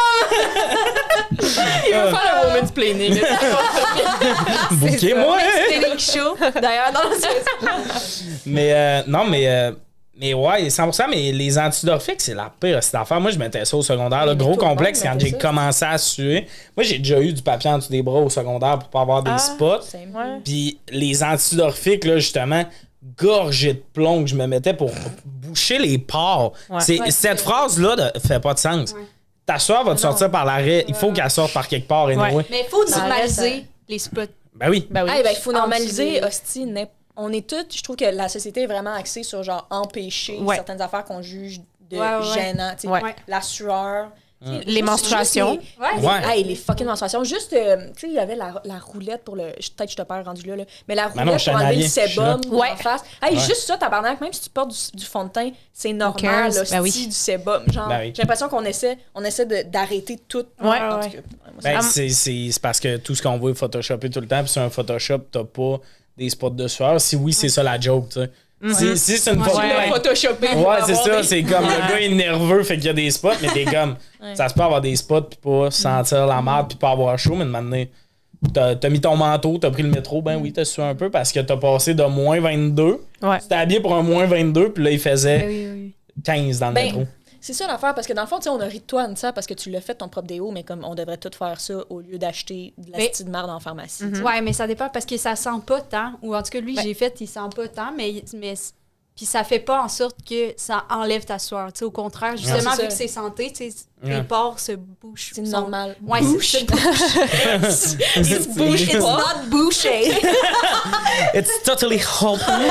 Speaker 2: ma chum!
Speaker 3: Il va faire le woman's planning.
Speaker 1: Bouquez-moi.
Speaker 2: C'était show. D'ailleurs, dans le
Speaker 1: Mais non, mais ouais, 100%, mais les antidorphiques, c'est la pire cette affaire. Moi, je mettais ça au secondaire. Le
Speaker 3: Mais
Speaker 1: gros
Speaker 3: tout le monde
Speaker 1: complexe, quand
Speaker 3: mettait
Speaker 1: j'ai
Speaker 3: ça.
Speaker 1: commencé à suer. Moi, j'ai déjà eu du papier en dessous des bras au secondaire pour pas avoir des spots.
Speaker 5: Ouais.
Speaker 1: Puis les antidorphiques, là, justement, gorgées de plomb que je me mettais pour boucher les pores.
Speaker 5: Ouais.
Speaker 1: Cette phrase-là ne fait pas de sens. Ta soeur va te sortir par l'arrêt. Il faut qu'elle sorte par quelque part. Anyway.
Speaker 5: Ouais.
Speaker 2: Mais il faut
Speaker 3: Ça
Speaker 2: normaliser les spots.
Speaker 1: Ben oui.
Speaker 5: Ben oui.
Speaker 3: Il faut normaliser, hostie, on est toutes, je trouve que la société est vraiment axée sur genre empêcher certaines affaires qu'on juge de gênants. Tu sais, la sueur.
Speaker 5: Les menstruations.
Speaker 3: Les fucking menstruations. Juste, tu sais, il y avait la roulette pour le... Peut-être que je te perds rendu là. Mais la roulette pour enlever le sébum en face. Juste ça, tabarnak, même si tu portes du fond de teint, c'est normal, du sébum. Genre, j'ai l'impression qu'on essaie d'arrêter tout.
Speaker 1: C'est parce que tout ce qu'on voit est photoshopé tout le temps, puis sur un Photoshop, t'as pas des spots de sueur. Si oui, c'est ça la joke, tu sais. Si c'est une photo.
Speaker 3: Photoshopé.
Speaker 1: C'est ça. C'est comme le gars est nerveux, fait qu'il y a des spots, mais t'es comme. Ça se peut avoir des spots, puis pas sentir la merde, puis pas avoir chaud, mais de m'amener. T'as mis ton manteau, t'as pris le métro, ben oui, t'as sué un peu parce que t'as passé de moins 22. Tu t'es habillé pour un moins 22, puis là, il faisait 15 dans le métro.
Speaker 3: C'est ça l'affaire, parce que dans le fond, tu sais, on a ri de toi, Anissa, parce que tu l'as fait ton propre déo, mais comme on devrait tout faire ça au lieu d'acheter de la petite merde en pharmacie.
Speaker 2: Ouais, mais ça dépend parce que ça sent pas tant. Ou en tout cas, lui, j'ai fait, il sent pas tant, mais puis ça fait pas en sorte que ça enlève ta sueur. Tu sais, au contraire, justement, vu que c'est santé, tu sais, les pores se bouchent.
Speaker 3: C'est normal.
Speaker 2: Ouais,
Speaker 3: bouche.
Speaker 2: It's bouche. It's not bouché.
Speaker 1: It's totally open.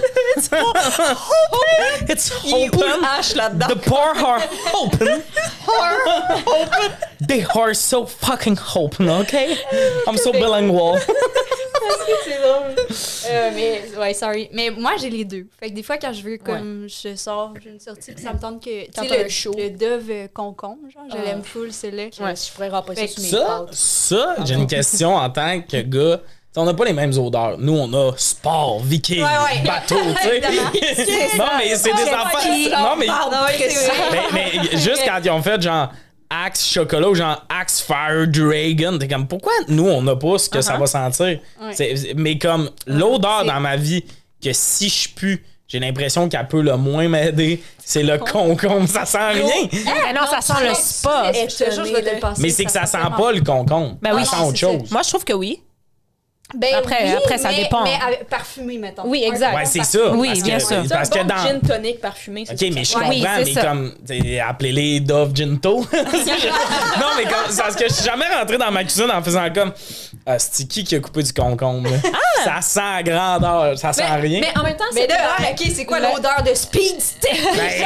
Speaker 1: It's open.
Speaker 3: H là-dedans.
Speaker 1: The pores are open. They are so fucking open, okay? I'm so bilingual.
Speaker 2: C'est drôle. Mais, sorry. Mais moi, j'ai les deux. Fait que des fois, quand je veux, comme, je sors, j'ai une sortie, puis ça me tente que. Tu sais, le Dove concombre, genre, je l'aime full, c'est là.
Speaker 3: Je pourrais rapprocher sur mes pâtes.
Speaker 1: Ça, j'ai une question en tant que gars. T'sais, on n'a pas les mêmes odeurs. Nous, on a sport, viking, bateau, tu sais. Non, mais c'est des affaires. Non, mais juste quand ils ont fait genre Axe chocolat ou genre Axe Fire Dragon, t'es comme pourquoi nous on n'a pas ce que ça va sentir? Mais comme l'odeur dans ma vie, que si je pue, j'ai l'impression qu'elle peut le moins m'aider, c'est le concombre. Ça sent rien.
Speaker 5: Non, ça sent le spa.
Speaker 1: Mais c'est que ça sent pas le concombre.
Speaker 5: Ça
Speaker 1: sent autre chose.
Speaker 5: Moi, je trouve que oui.
Speaker 2: Ben
Speaker 5: après, ça dépend.
Speaker 2: Mais parfumé, mettons.
Speaker 5: Oui, exact.
Speaker 1: Ouais, c'est ça.
Speaker 5: Oui, bien sûr.
Speaker 1: Parce que dans
Speaker 3: gin tonic parfumé.
Speaker 1: OK, mais je comprends, mais comme appelez-les Dove Ginto. Non, mais comme c'est parce que je suis jamais rentré dans ma cuisine en faisant comme c'est qui a coupé du concombre? Ça sent à grandeur, ça sent rien.
Speaker 3: Mais en même temps, c'est
Speaker 2: OK, c'est quoi l'odeur de Speed Stick?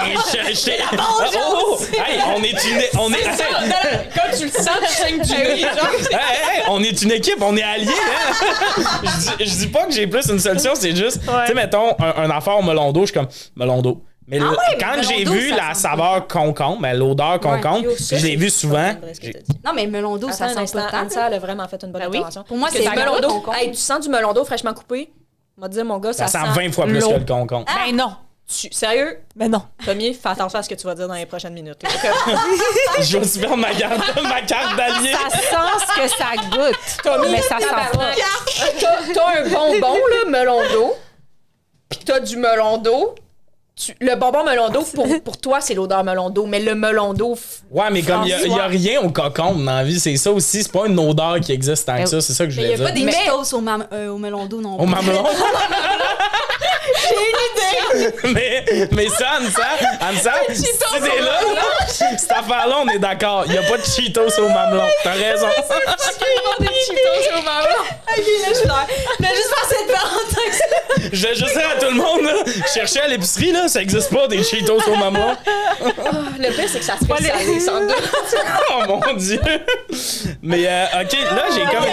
Speaker 1: Hey, on est
Speaker 3: quand tu le sens, tu saignes du nez.
Speaker 1: Hey, on est une équipe, on est alliés, hein? Je dis pas que j'ai plus une solution, c'est juste, tu sais, mettons, un affaire au melon d'eau, je suis comme, melon d'eau. Mais quand j'ai vu la saveur concombre, l'odeur concombre, je l'ai vu souvent.
Speaker 2: Non, mais melon d'eau, ça sent pas tant.
Speaker 3: Anissa, elle a vraiment fait une bonne intervention.
Speaker 2: Pour moi, c'est
Speaker 3: melon d'eau. Hey, tu sens du melon d'eau fraîchement coupé? On va te dire, mon gars, ça
Speaker 1: sent 20 fois plus que le concombre.
Speaker 5: Ben non.
Speaker 3: Sérieux?
Speaker 5: Ben non.
Speaker 3: Tommy, fais attention à ce que tu vas dire dans les prochaines minutes.
Speaker 1: Je vais aussi perdre ma carte d'allié.
Speaker 5: Ça sent ce que ça goûte.
Speaker 3: Tommy,
Speaker 5: mais ça sent pas.
Speaker 3: T'as un bonbon, là, melon d'eau, pis t'as du melon d'eau. Le bonbon melon d'eau, pour toi, c'est l'odeur melon d'eau, mais le melon d'eau...
Speaker 1: Ouais, mais comme il y a rien au concombre dans la vie, c'est ça aussi. C'est pas une odeur qui existe tant que ça, c'est ça que je voulais dire.
Speaker 2: Il y a pas des Cheetos au melon d'eau non plus.
Speaker 1: Au mamelon? J'ai une idée! mais ça, Anissa, si t'es là, cette affaire-là, on est d'accord. Il n'y a pas de Cheetos au mamelon. T'as raison.
Speaker 2: Des Cheetos au mamelon. OK, là, je suis là. Mais juste faire cette parenthèse.
Speaker 1: Je vais juste dire à tout le monde, là, je cherchais à l'épicerie, là, ça existe pas des Cheetos au mamelon.
Speaker 3: Le pire, c'est que ça se fait salé, sans doute.
Speaker 1: Oh mon Dieu! Mais, OK, là, j'ai comme...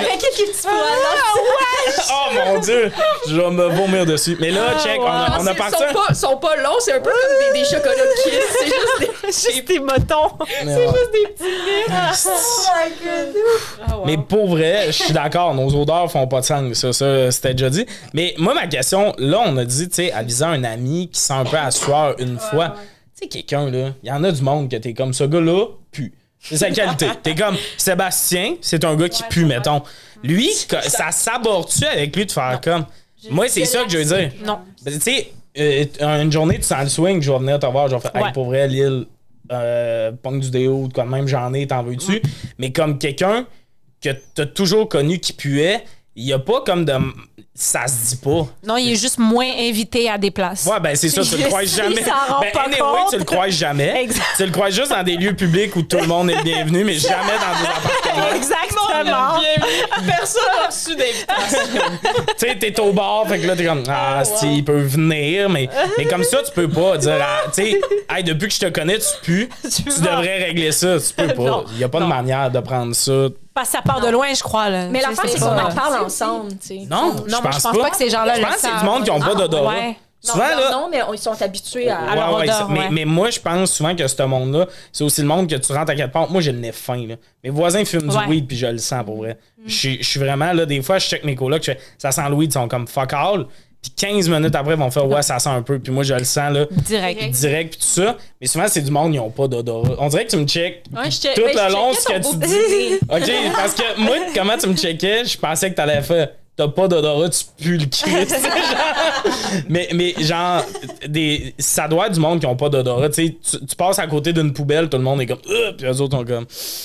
Speaker 1: Oh mon Dieu! Je vais me vomir dessus. Mais là, check, on a parti...
Speaker 3: Ils sont pas longs, c'est un peu comme des chocolats de Kiss. C'est juste
Speaker 5: des motons.
Speaker 3: C'est juste des petits nez. Oh my God!
Speaker 1: Mais pour vrai, je suis d'accord, nos odeurs font pas de sens. Ça c'était déjà dit. Mais moi, ma question, là, on a dit, tu sais, avisant un ami qui sent un peu à sueur une fois. Tu sais, quelqu'un, là, il y en a du monde que t'es comme ce gars-là, pue. C'est sa qualité. T'es comme Sébastien, c'est un gars qui pue, mettons. Lui, ça s'aborde-tu avec lui de faire comme. Moi, c'est ça que je veux dire.
Speaker 5: Non.
Speaker 1: Tu sais, une journée, tu sens le swing, je vais venir te voir, je vais faire, hey, pour vrai, Lille, punk du déo, quand même, j'en ai, t'en veux-tu? Mais comme quelqu'un que t'as toujours connu qui puait, il y a pas comme de... Ça se dit pas.
Speaker 5: Non, il est juste moins invité à des places.
Speaker 1: Ouais, ben c'est ça, tu le croises jamais. Tu le croises jamais.
Speaker 5: Exact.
Speaker 1: Tu le croises juste dans des lieux publics où tout le monde est bienvenu, mais jamais dans des appartements.
Speaker 5: Exactement.
Speaker 4: Personne n'a reçu d'invitation.
Speaker 1: Tu sais, t'es au bar, fait que là, t'es comme, si, il peut venir, mais comme ça, tu peux pas dire, tu sais, hey, depuis que je te connais, tu devrais régler ça. Tu peux pas. Il y a pas de manière de prendre ça.
Speaker 5: Parce que ça part de loin, je crois. Là.
Speaker 3: Mais l'affaire, c'est qu'on en parle ensemble, tu sais.
Speaker 1: Non, je pense pas
Speaker 5: que ces gens-là
Speaker 1: je pense que c'est du monde qui ont pas d'odorat.
Speaker 5: Ouais.
Speaker 1: Souvent, là,
Speaker 3: non, mais ils sont habitués à
Speaker 5: leur odeur.
Speaker 1: Mais moi, je pense souvent que ce monde-là, c'est aussi le monde que tu rentres à quelque part. Moi, j'ai le nez fin. Là. Mes voisins fument du weed, puis je le sens pour vrai. Je suis vraiment, là, des fois, je check mes colocs, ça sent le weed, ils sont comme fuck all. Puis 15 minutes après, ils vont faire ça sent un peu. Puis moi, je le sens, là. Direct, puis tout ça. Mais souvent, c'est du monde, ils ont pas d'odorat. On dirait que tu me checkes. Tout le long, ce que tu dis. OK, parce que moi, comment tu me checkais, je pensais que t'allais faire. T'as pas d'odorat, tu pues le Christ. mais genre, ça doit être du monde qui ont pas d'odorat. Tu passes à côté d'une poubelle, tout le monde est comme. Puis eux autres sont comme.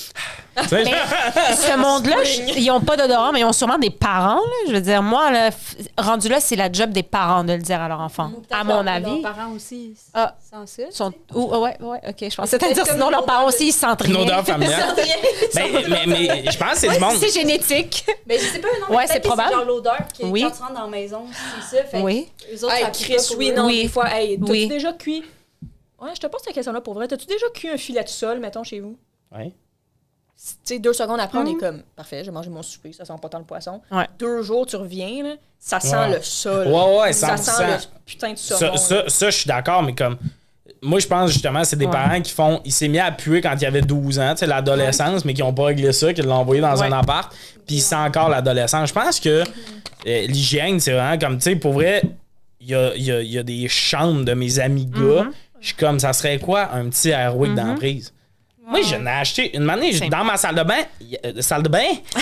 Speaker 5: Ce monde-là, ils ont pas d'odorat, mais ils ont sûrement des parents. Là. Je veux dire, moi, là, rendu là, c'est la job des parents de le dire à leur enfant. À mon avis.
Speaker 2: Leurs parents aussi sentent ça.
Speaker 5: Ouais, OK. Je pensais que dire sinon leurs parents aussi, ils sentent rien.
Speaker 1: Une odeur familiale. mais je pense que c'est du monde.
Speaker 5: C'est génétique.
Speaker 2: Mais je sais pas, non,
Speaker 5: ouais, c'est probable.
Speaker 2: C'est genre l'odeur quand tu rentres dans la maison, c'est ça. Fait eux autres, ça
Speaker 3: Chris, des fois, t'as-tu déjà cuit? Ouais, je te pose cette question-là pour vrai. T'as-tu déjà cuit un filet de sol, mettons, chez vous?
Speaker 1: Ouais.
Speaker 3: Tu sais, 2 secondes après, on est comme, parfait, j'ai mangé mon souper, ça sent pas tant le poisson.
Speaker 5: Ouais.
Speaker 3: 2 jours, tu reviens, là, ça sent le sol.
Speaker 1: Ouais,
Speaker 3: ça sent le putain de saumon.
Speaker 1: Ça, je suis d'accord, mais comme... Moi, je pense justement, c'est des parents qui font... Il s'est mis à puer quand il avait 12 ans, tu sais, l'adolescence, mais qui ont pas réglé ça, qui l'ont envoyé dans un appart, puis il sent encore l'adolescence. Je pense que l'hygiène, c'est vraiment comme, tu sais, pour vrai, il y a des chambres de mes amis gars. Je suis comme, ça serait quoi un petit Airwick dans la prise? Moi, j'en ai acheté une année dans ma salle de bain. Dans ma salle de bain,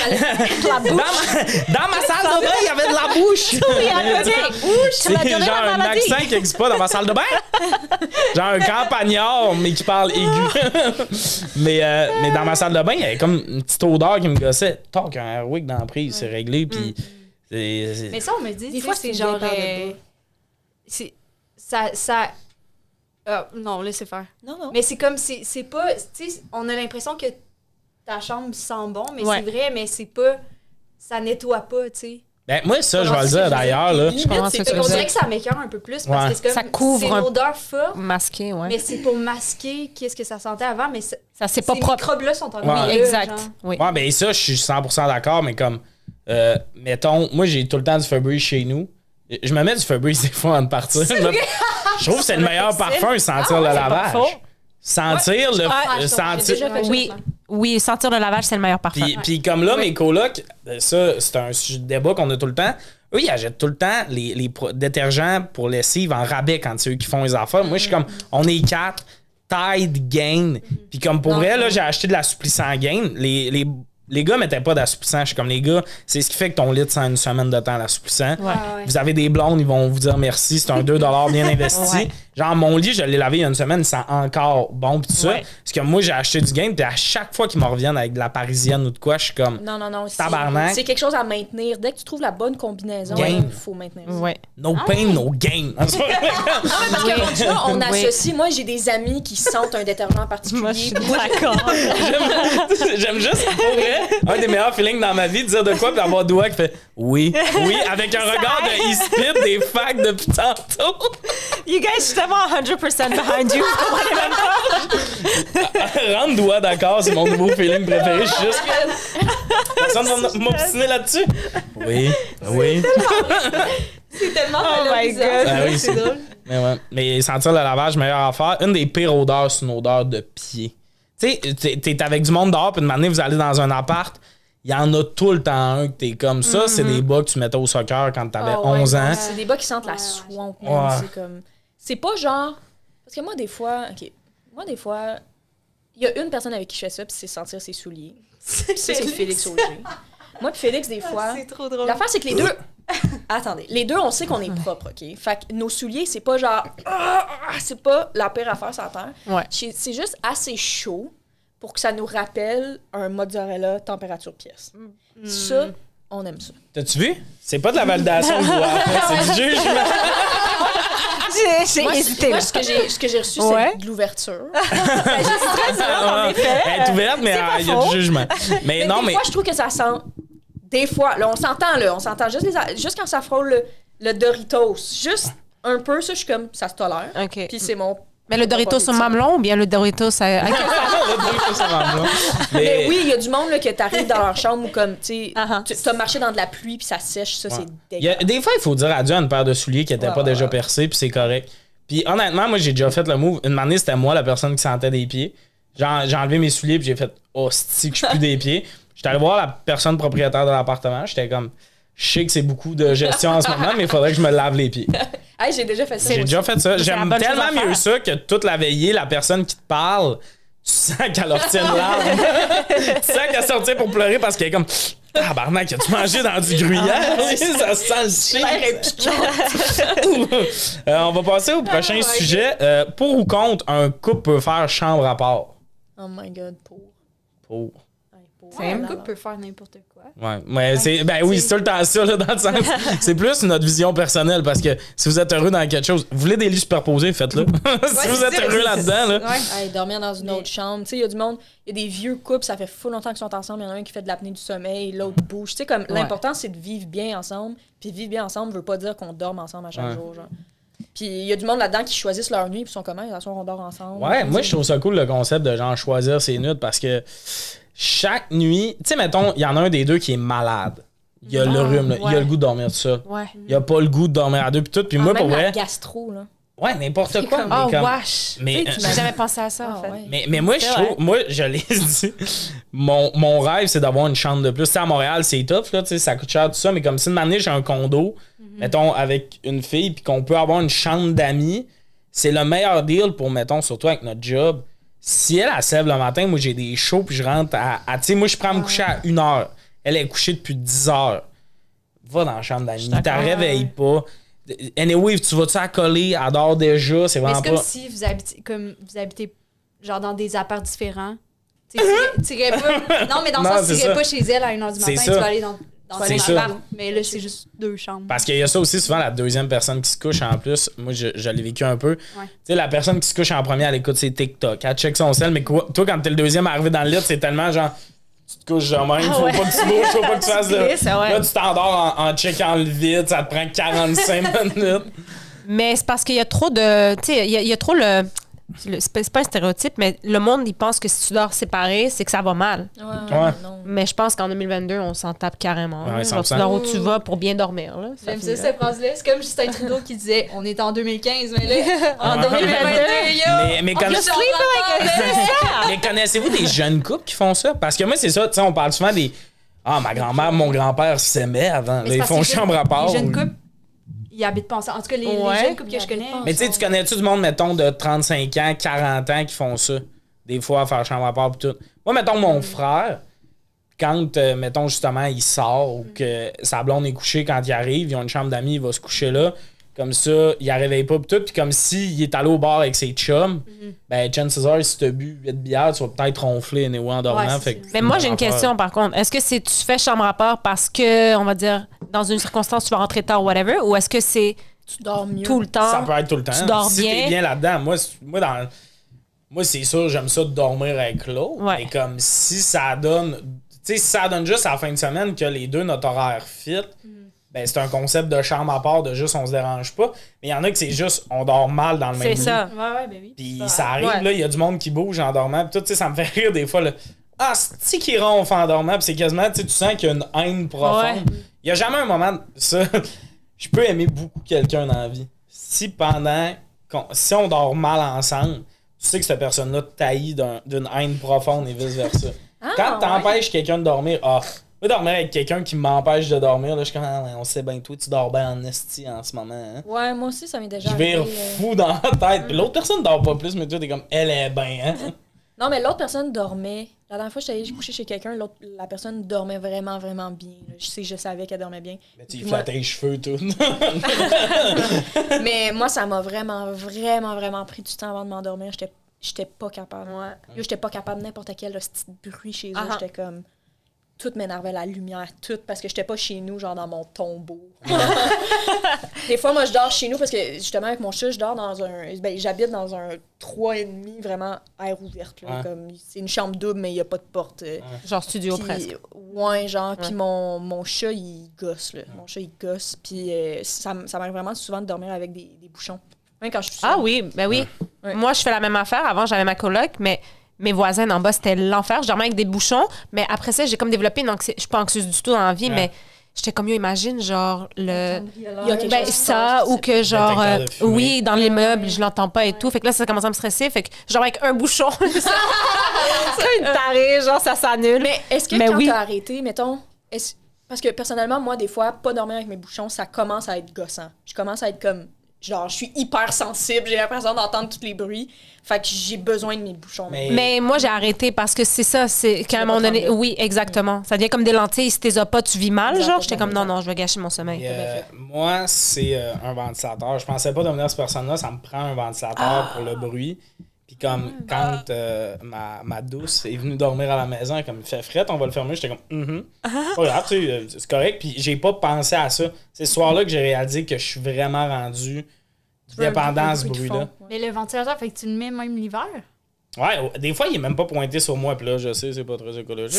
Speaker 1: il y avait de la bouche. C'est genre un accent qui n'existe pas dans ma salle de bain. Genre un campagnard, mais qui parle aigu. mais dans ma salle de bain, il y avait comme une petite odeur qui me gossait. Tant qu'un Airwick dans la prise, c'est réglé. Puis
Speaker 2: mais ça, on me dit,
Speaker 3: des fois, c'est genre...
Speaker 2: ça non, laissez faire.
Speaker 3: Non.
Speaker 2: Mais c'est comme, c'est pas... Tu sais, on a l'impression que ta chambre sent bon, mais c'est vrai, mais c'est pas... Ça nettoie pas, tu sais.
Speaker 1: Ben, moi, ça, je vais le dire d'ailleurs. Là.
Speaker 2: On dirait que ça m'écœure un peu plus parce que c'est comme...
Speaker 5: Ça couvre
Speaker 2: c'est une odeur forte.
Speaker 5: Masqué, ouais.
Speaker 2: Mais c'est pour masquer qu'est-ce que ça sentait avant, mais ça
Speaker 5: c'est pas propre.
Speaker 2: Ces microbes-là sont encore là.
Speaker 5: Oui, exact. Oui.
Speaker 1: Ouais, ben ça, je suis 100% d'accord, mais comme... mettons, moi, j'ai tout le temps du Febreze chez nous. Je me mets du Febreze des fois avant de partir. Je trouve que c'est le meilleur parfum, sentir le lavage. Sentir le...
Speaker 5: Oui, sentir le lavage, c'est le meilleur parfum.
Speaker 1: Puis comme là, mes colocs, ça, c'est un débat qu'on a tout le temps. Eux, ils achètent tout le temps les détergents pour lessive en rabais quand c'est eux qui font les affaires. Moi, je suis comme, on est 4, Tide, Gain. Puis comme pour vrai, là, j'ai acheté de l'assouplissant Gain. Les gars mettaient pas d'assouplissant. Je suis comme, les gars, c'est ce qui fait que ton lit sent une semaine de temps l'assouplissant.
Speaker 5: Ouais.
Speaker 1: Vous avez des blondes, ils vont vous dire merci. C'est un 2$ bien investi. Ouais. Genre, mon lit, je l'ai lavé il y a une semaine, il sent encore bon. Pis tout ça. Parce que moi, j'ai acheté du Gain. Puis à chaque fois qu'ils me reviennent avec de la parisienne ou de quoi, je suis comme.
Speaker 3: Non.
Speaker 1: Tabarnak.
Speaker 3: C'est quelque chose à maintenir. Dès que tu trouves la bonne combinaison, il faut maintenir ça.
Speaker 5: Ouais.
Speaker 1: No pain, no gain.
Speaker 3: Non, mais parce que tu vois, on associe. Moi, j'ai des amis qui sentent un détergent particulier.
Speaker 5: Moi, je suis d'accord.
Speaker 1: J'aime juste, pour vrai, un des meilleurs feelings dans ma vie, de dire de quoi, puis avoir Doua qui fait oui, avec un regard de il spit des facts depuis tantôt.
Speaker 5: You guys, je suis tellement 100% behind you.
Speaker 1: Rendre Doua d'accord, c'est mon nouveau feeling préféré. Je suis juste. Personne va m'obstiner là-dessus. Oui.
Speaker 3: C'est tellement
Speaker 1: God. C'est drôle. Mais sentir le lavage, meilleure affaire. Une des pires odeurs, c'est une odeur de pied. Tu sais, t'es avec du monde dehors, puis de manière, vous allez dans un appart. Il y en a tout le temps un que t'es comme ça. C'est des bas que tu mettais au soccer quand t'avais 11 ans.
Speaker 3: C'est des bas qui sentent la swamp. C'est comme... C'est pas genre... Parce que moi, des fois... Il y a une personne avec qui je fais ça, puis c'est sentir ses souliers. Ça, c'est Félix Auger. Moi puis Félix, des fois...
Speaker 2: C'est trop drôle.
Speaker 3: L'affaire, c'est que les deux... Attendez. Les deux, on sait qu'on est propre, OK? Fait que nos souliers, c'est pas genre... C'est pas la pire affaire sur la terre.
Speaker 5: Ouais.
Speaker 3: C'est juste assez chaud pour que ça nous rappelle un mozzarella température pièce. Ça, On aime ça.
Speaker 1: T'as-tu vu? C'est pas de la validation de voix, c'est du jugement.
Speaker 5: J'ai hésité.
Speaker 3: Moi, ce que j'ai reçu, c'est de l'ouverture.
Speaker 1: Elle est ouverte, mais il y a du jugement. Mais non,
Speaker 3: des fois, je trouve que ça sent... Des fois, là, on s'entend juste quand ça frôle le Doritos. Juste un peu, ça, je suis comme, ça se tolère.
Speaker 5: OK.
Speaker 3: Puis c'est mon...
Speaker 5: Mais le Doritos au mamelon ou bien le Doritos à...
Speaker 1: Le Doritos au mamelon.
Speaker 3: Mais oui, il y a du monde là, que t'arrives dans leur chambre où comme, tu as marché dans de la pluie puis ça sèche, ça, c'est dégueulasse.
Speaker 1: Des fois, il faut dire adieu à une paire de souliers qui n'était pas déjà percée, puis c'est correct. Puis honnêtement, moi, j'ai déjà fait le move. Une année, c'était moi la personne qui sentait des pieds. J'ai enlevé mes souliers, puis j'ai fait « Oh, c'est que je pue des pieds ». J'étais allé voir la personne propriétaire de l'appartement. J'étais comme « Je sais que c'est beaucoup de gestion en ce moment, mais il faudrait que je me lave les pieds. »
Speaker 3: Hey, j'ai déjà fait ça.
Speaker 1: J'ai déjà fait ça. J'aime tellement mieux ça que toute la veillée, la personne qui te parle, tu sens qu'elle leur tient une larme. Tu sens qu'elle sortit pour pleurer parce qu'elle est comme « Tabarnak, as-tu mangé dans du gruyère? » Ça sent le chien. On va passer au prochain sujet. Pour ou contre, un couple peut faire chambre à part?
Speaker 3: Oh my God, pour.
Speaker 2: Un couple peut faire n'importe quoi.
Speaker 1: Ouais, mais c'est oui, c'est tout le temps ça là, dans le sens. C'est plus notre vision personnelle parce que si vous êtes heureux dans quelque chose, vous voulez des lits superposés, faites-le. Si vous êtes heureux là-dedans là.
Speaker 3: Ouais. Dormir dans une autre chambre, tu sais, il y a du monde, il y a des vieux couples, ça fait fou longtemps qu'ils sont ensemble, il y en a un qui fait de l'apnée du sommeil, l'autre bouge. Tu sais comme l'important c'est de vivre bien ensemble, puis vivre bien ensemble veut pas dire qu'on dorme ensemble à chaque jour genre. Puis il y a du monde là-dedans qui choisissent leur nuit puis sont comme ça on dort ensemble.
Speaker 1: Ouais, moi je trouve ça cool le concept de genre choisir ses nuits parce que chaque nuit, tu sais, mettons, il y en a un des deux qui est malade. Il a le rhume, là. Il a le goût de dormir tout seul. Ouais. Il a pas le goût de dormir à deux, puis tout. Puis moi, pour vrai.
Speaker 3: Gastro, là.
Speaker 1: Ouais, n'importe quoi.
Speaker 5: Wesh. Mais j'ai jamais pensé à ça, en fait.
Speaker 1: Ouais. Mais moi, je trouve, moi, je l'ai dit, mon rêve, c'est d'avoir une chambre de plus. Tu sais, à Montréal, c'est tough, là, tu sais, ça coûte cher, tout ça. Mais comme si une année, j'ai un condo, mettons, avec une fille, puis qu'on peut avoir une chambre d'amis, c'est le meilleur deal pour, mettons, surtout avec notre job. Si elle se lève le matin, moi j'ai des shows puis je rentre à tu sais, moi je prends me coucher à 1h. Elle est couchée depuis 10h. Va dans la chambre d'amis. T'en réveilles pas. Anyway, tu vas-tu accoler, elle dort déjà, c'est vraiment
Speaker 2: pas... Mais c'est comme si vous habitez genre dans des apparts différents. T'irais pas... Non, mais dans le sens, t'irais pas chez elle à 1h du matin, tu vas aller dans
Speaker 1: c'est
Speaker 2: son appart. Mais là, c'est juste 2 chambres.
Speaker 1: Parce qu'il y a ça aussi, souvent, la deuxième personne qui se couche en plus. Moi, je l'ai vécu un peu. Tu sais, la personne qui se couche en premier, elle écoute ses TikTok. Elle check son sel, mais toi, quand t'es le deuxième arrivé dans le lit, c'est tellement genre... Tu te couches jamais, il faut pas que tu bouges, faut pas que tu fasses là, tu t'endors en checkant le vide, ça te prend 45 minutes.
Speaker 5: Mais c'est parce qu'il y a trop de... Tu sais, il y a trop le... C'est pas un stéréotype, mais le monde, il pense que si tu dors séparé, c'est que ça va mal.
Speaker 1: Ouais.
Speaker 5: Mais je pense qu'en 2022, on s'en tape carrément.
Speaker 1: Ouais,
Speaker 5: genre, tu dors où tu vas pour bien dormir. Là.
Speaker 2: J'aime ça, cette phrase-là. C'est comme Justin Trudeau qui disait « On est en 2015, mais là, en 2022,
Speaker 1: mais connaissez-vous des jeunes couples qui font ça? Parce que moi, c'est ça, tu sais, on parle souvent des... Ah, ma grand-mère, mon grand-père s'aimaient avant. Là, ils font chambre à part.
Speaker 2: Les jeunes couples, ils habitent pas ensemble. En tout cas, les jeunes couples que je connais.
Speaker 1: Mais tu sais, tu connais-tu du monde, mettons, de 35 ans, 40 ans qui font ça? Des fois, à faire chambre à part et tout. Moi, mettons, mon frère, quand, mettons, justement, il sort ou que sa blonde est couchée quand il arrive, ils ont une chambre d'amis, il va se coucher là. Comme ça, il la réveille pas pis tout. Puis comme s'il est allé au bar avec ses chums, ben, chances are, si t'as bu 8 bières, tu vas peut-être ronfler en dormant.
Speaker 5: Mais moi, j'ai une question, par contre. Est-ce que tu fais chambre à part parce que, on va dire, dans une circonstance, tu vas rentrer tard ou whatever, ou est-ce que c'est
Speaker 3: tu dors mieux
Speaker 5: tout le temps?
Speaker 1: Ça peut être tout le temps.
Speaker 5: Tu dors
Speaker 1: si
Speaker 5: bien.
Speaker 1: T'es bien là-dedans, moi, c'est sûr, j'aime ça de dormir avec l'autre. Mais comme si ça donne... Tu sais, si ça donne juste à la fin de semaine que les deux, notre horaire fit... Ben, c'est un concept de chambre à part, de juste on se dérange pas. Mais il y en a que c'est juste on dort mal dans le même lit.
Speaker 5: C'est ça.
Speaker 2: Ouais, ben oui.
Speaker 1: Puis ça arrive, là, il y a du monde qui bouge en dormant. Puis tout, tu sais, ça me fait rire des fois. Là. Ah, c'est qui ronfle en dormant. Puis c'est quasiment, tu sens qu'il y a une haine profonde. Il y a jamais un moment. Ça, je peux aimer beaucoup quelqu'un dans la vie. Si si on dort mal ensemble, tu sais que cette personne-là taillit d'une haine profonde et vice-versa. Quand t'empêches quelqu'un de dormir, dormir avec quelqu'un qui m'empêche de dormir, là, je suis comme, on sait bien, toi, tu dors bien en esti en ce moment. Hein?
Speaker 3: Ouais, moi aussi, ça m'est déjà
Speaker 1: Je vire fou dans la tête. Puis l'autre personne dort pas plus, mais toi, t'es comme, elle est bien, hein?
Speaker 3: Non, mais l'autre personne dormait. La dernière fois, j'étais allée coucher chez quelqu'un, la personne dormait vraiment, vraiment bien. Je savais qu'elle dormait bien.
Speaker 1: Mais tu flattais les cheveux, tout.
Speaker 3: Mais moi, ça m'a vraiment, vraiment, vraiment pris du temps avant de m'endormir. J'étais pas capable. J'étais pas capable de n'importe quel petit bruit chez eux. J'étais comme... tout m'énervait, la lumière, tout, parce que j'étais pas chez nous, genre dans mon tombeau. Des fois, moi, je dors chez nous parce que, justement, avec mon chat, je dors dans un... Ben, j'habite dans un 3,5, vraiment air ouverte, là, comme c'est une chambre double, mais il y a pas de porte.
Speaker 5: Genre studio
Speaker 3: pis,
Speaker 5: presque.
Speaker 3: Ouais, genre, puis mon chat, il gosse, là. Mon chat, il gosse, puis ça m'arrive vraiment souvent de dormir avec des bouchons. Même quand je suis seule.
Speaker 5: Ah oui, ben oui. Ouais. Moi, je fais la même affaire. Avant, j'avais ma coloc, mais mes voisins en bas, c'était l'enfer. Je dormais avec des bouchons, mais après ça, j'ai comme développé une anxiété. Je suis pas anxieuse du tout dans la vie, mais j'étais comme, imagine, genre, il y a quelque chose ça, ou que genre, oui, dans les meubles, je l'entends pas et tout. Fait que là, ça commence à me stresser. Fait que, genre, avec un bouchon, c'est une tarée, genre, ça s'annule.
Speaker 3: Mais est-ce que quand t'as arrêté, mettons, parce que personnellement, moi, des fois, pas dormir avec mes bouchons, ça commence à être gossant. Je commence à être comme, genre, je suis hyper sensible, j'ai l'impression d'entendre tous les bruits. Fait que j'ai besoin de mes bouchons.
Speaker 5: Mais moi, j'ai arrêté parce que c'est ça, c'est qu'à un moment donné... Oui, exactement. Ça devient comme des lentilles. Si t'es pas, tu vis mal, genre. J'étais comme, non, je vais gâcher mon sommeil.
Speaker 1: Moi, c'est un ventilateur. Je pensais pas devenir cette personne-là. Ça me prend un ventilateur pour le bruit. Puis comme, quand ma douce est venue dormir à la maison, comme, il fait fret, on va le fermer. J'étais comme, pas grave, tu sais, c'est correct. Puis j'ai pas pensé à ça. C'est ce soir-là que j'ai réalisé que je suis vraiment rendu dépendant de ce bruit-là.
Speaker 2: Mais le ventilateur, fait que tu le mets même l'hiver?
Speaker 1: Ouais, des fois, il est même pas pointé sur moi, puis là, je sais, c'est pas très écologique.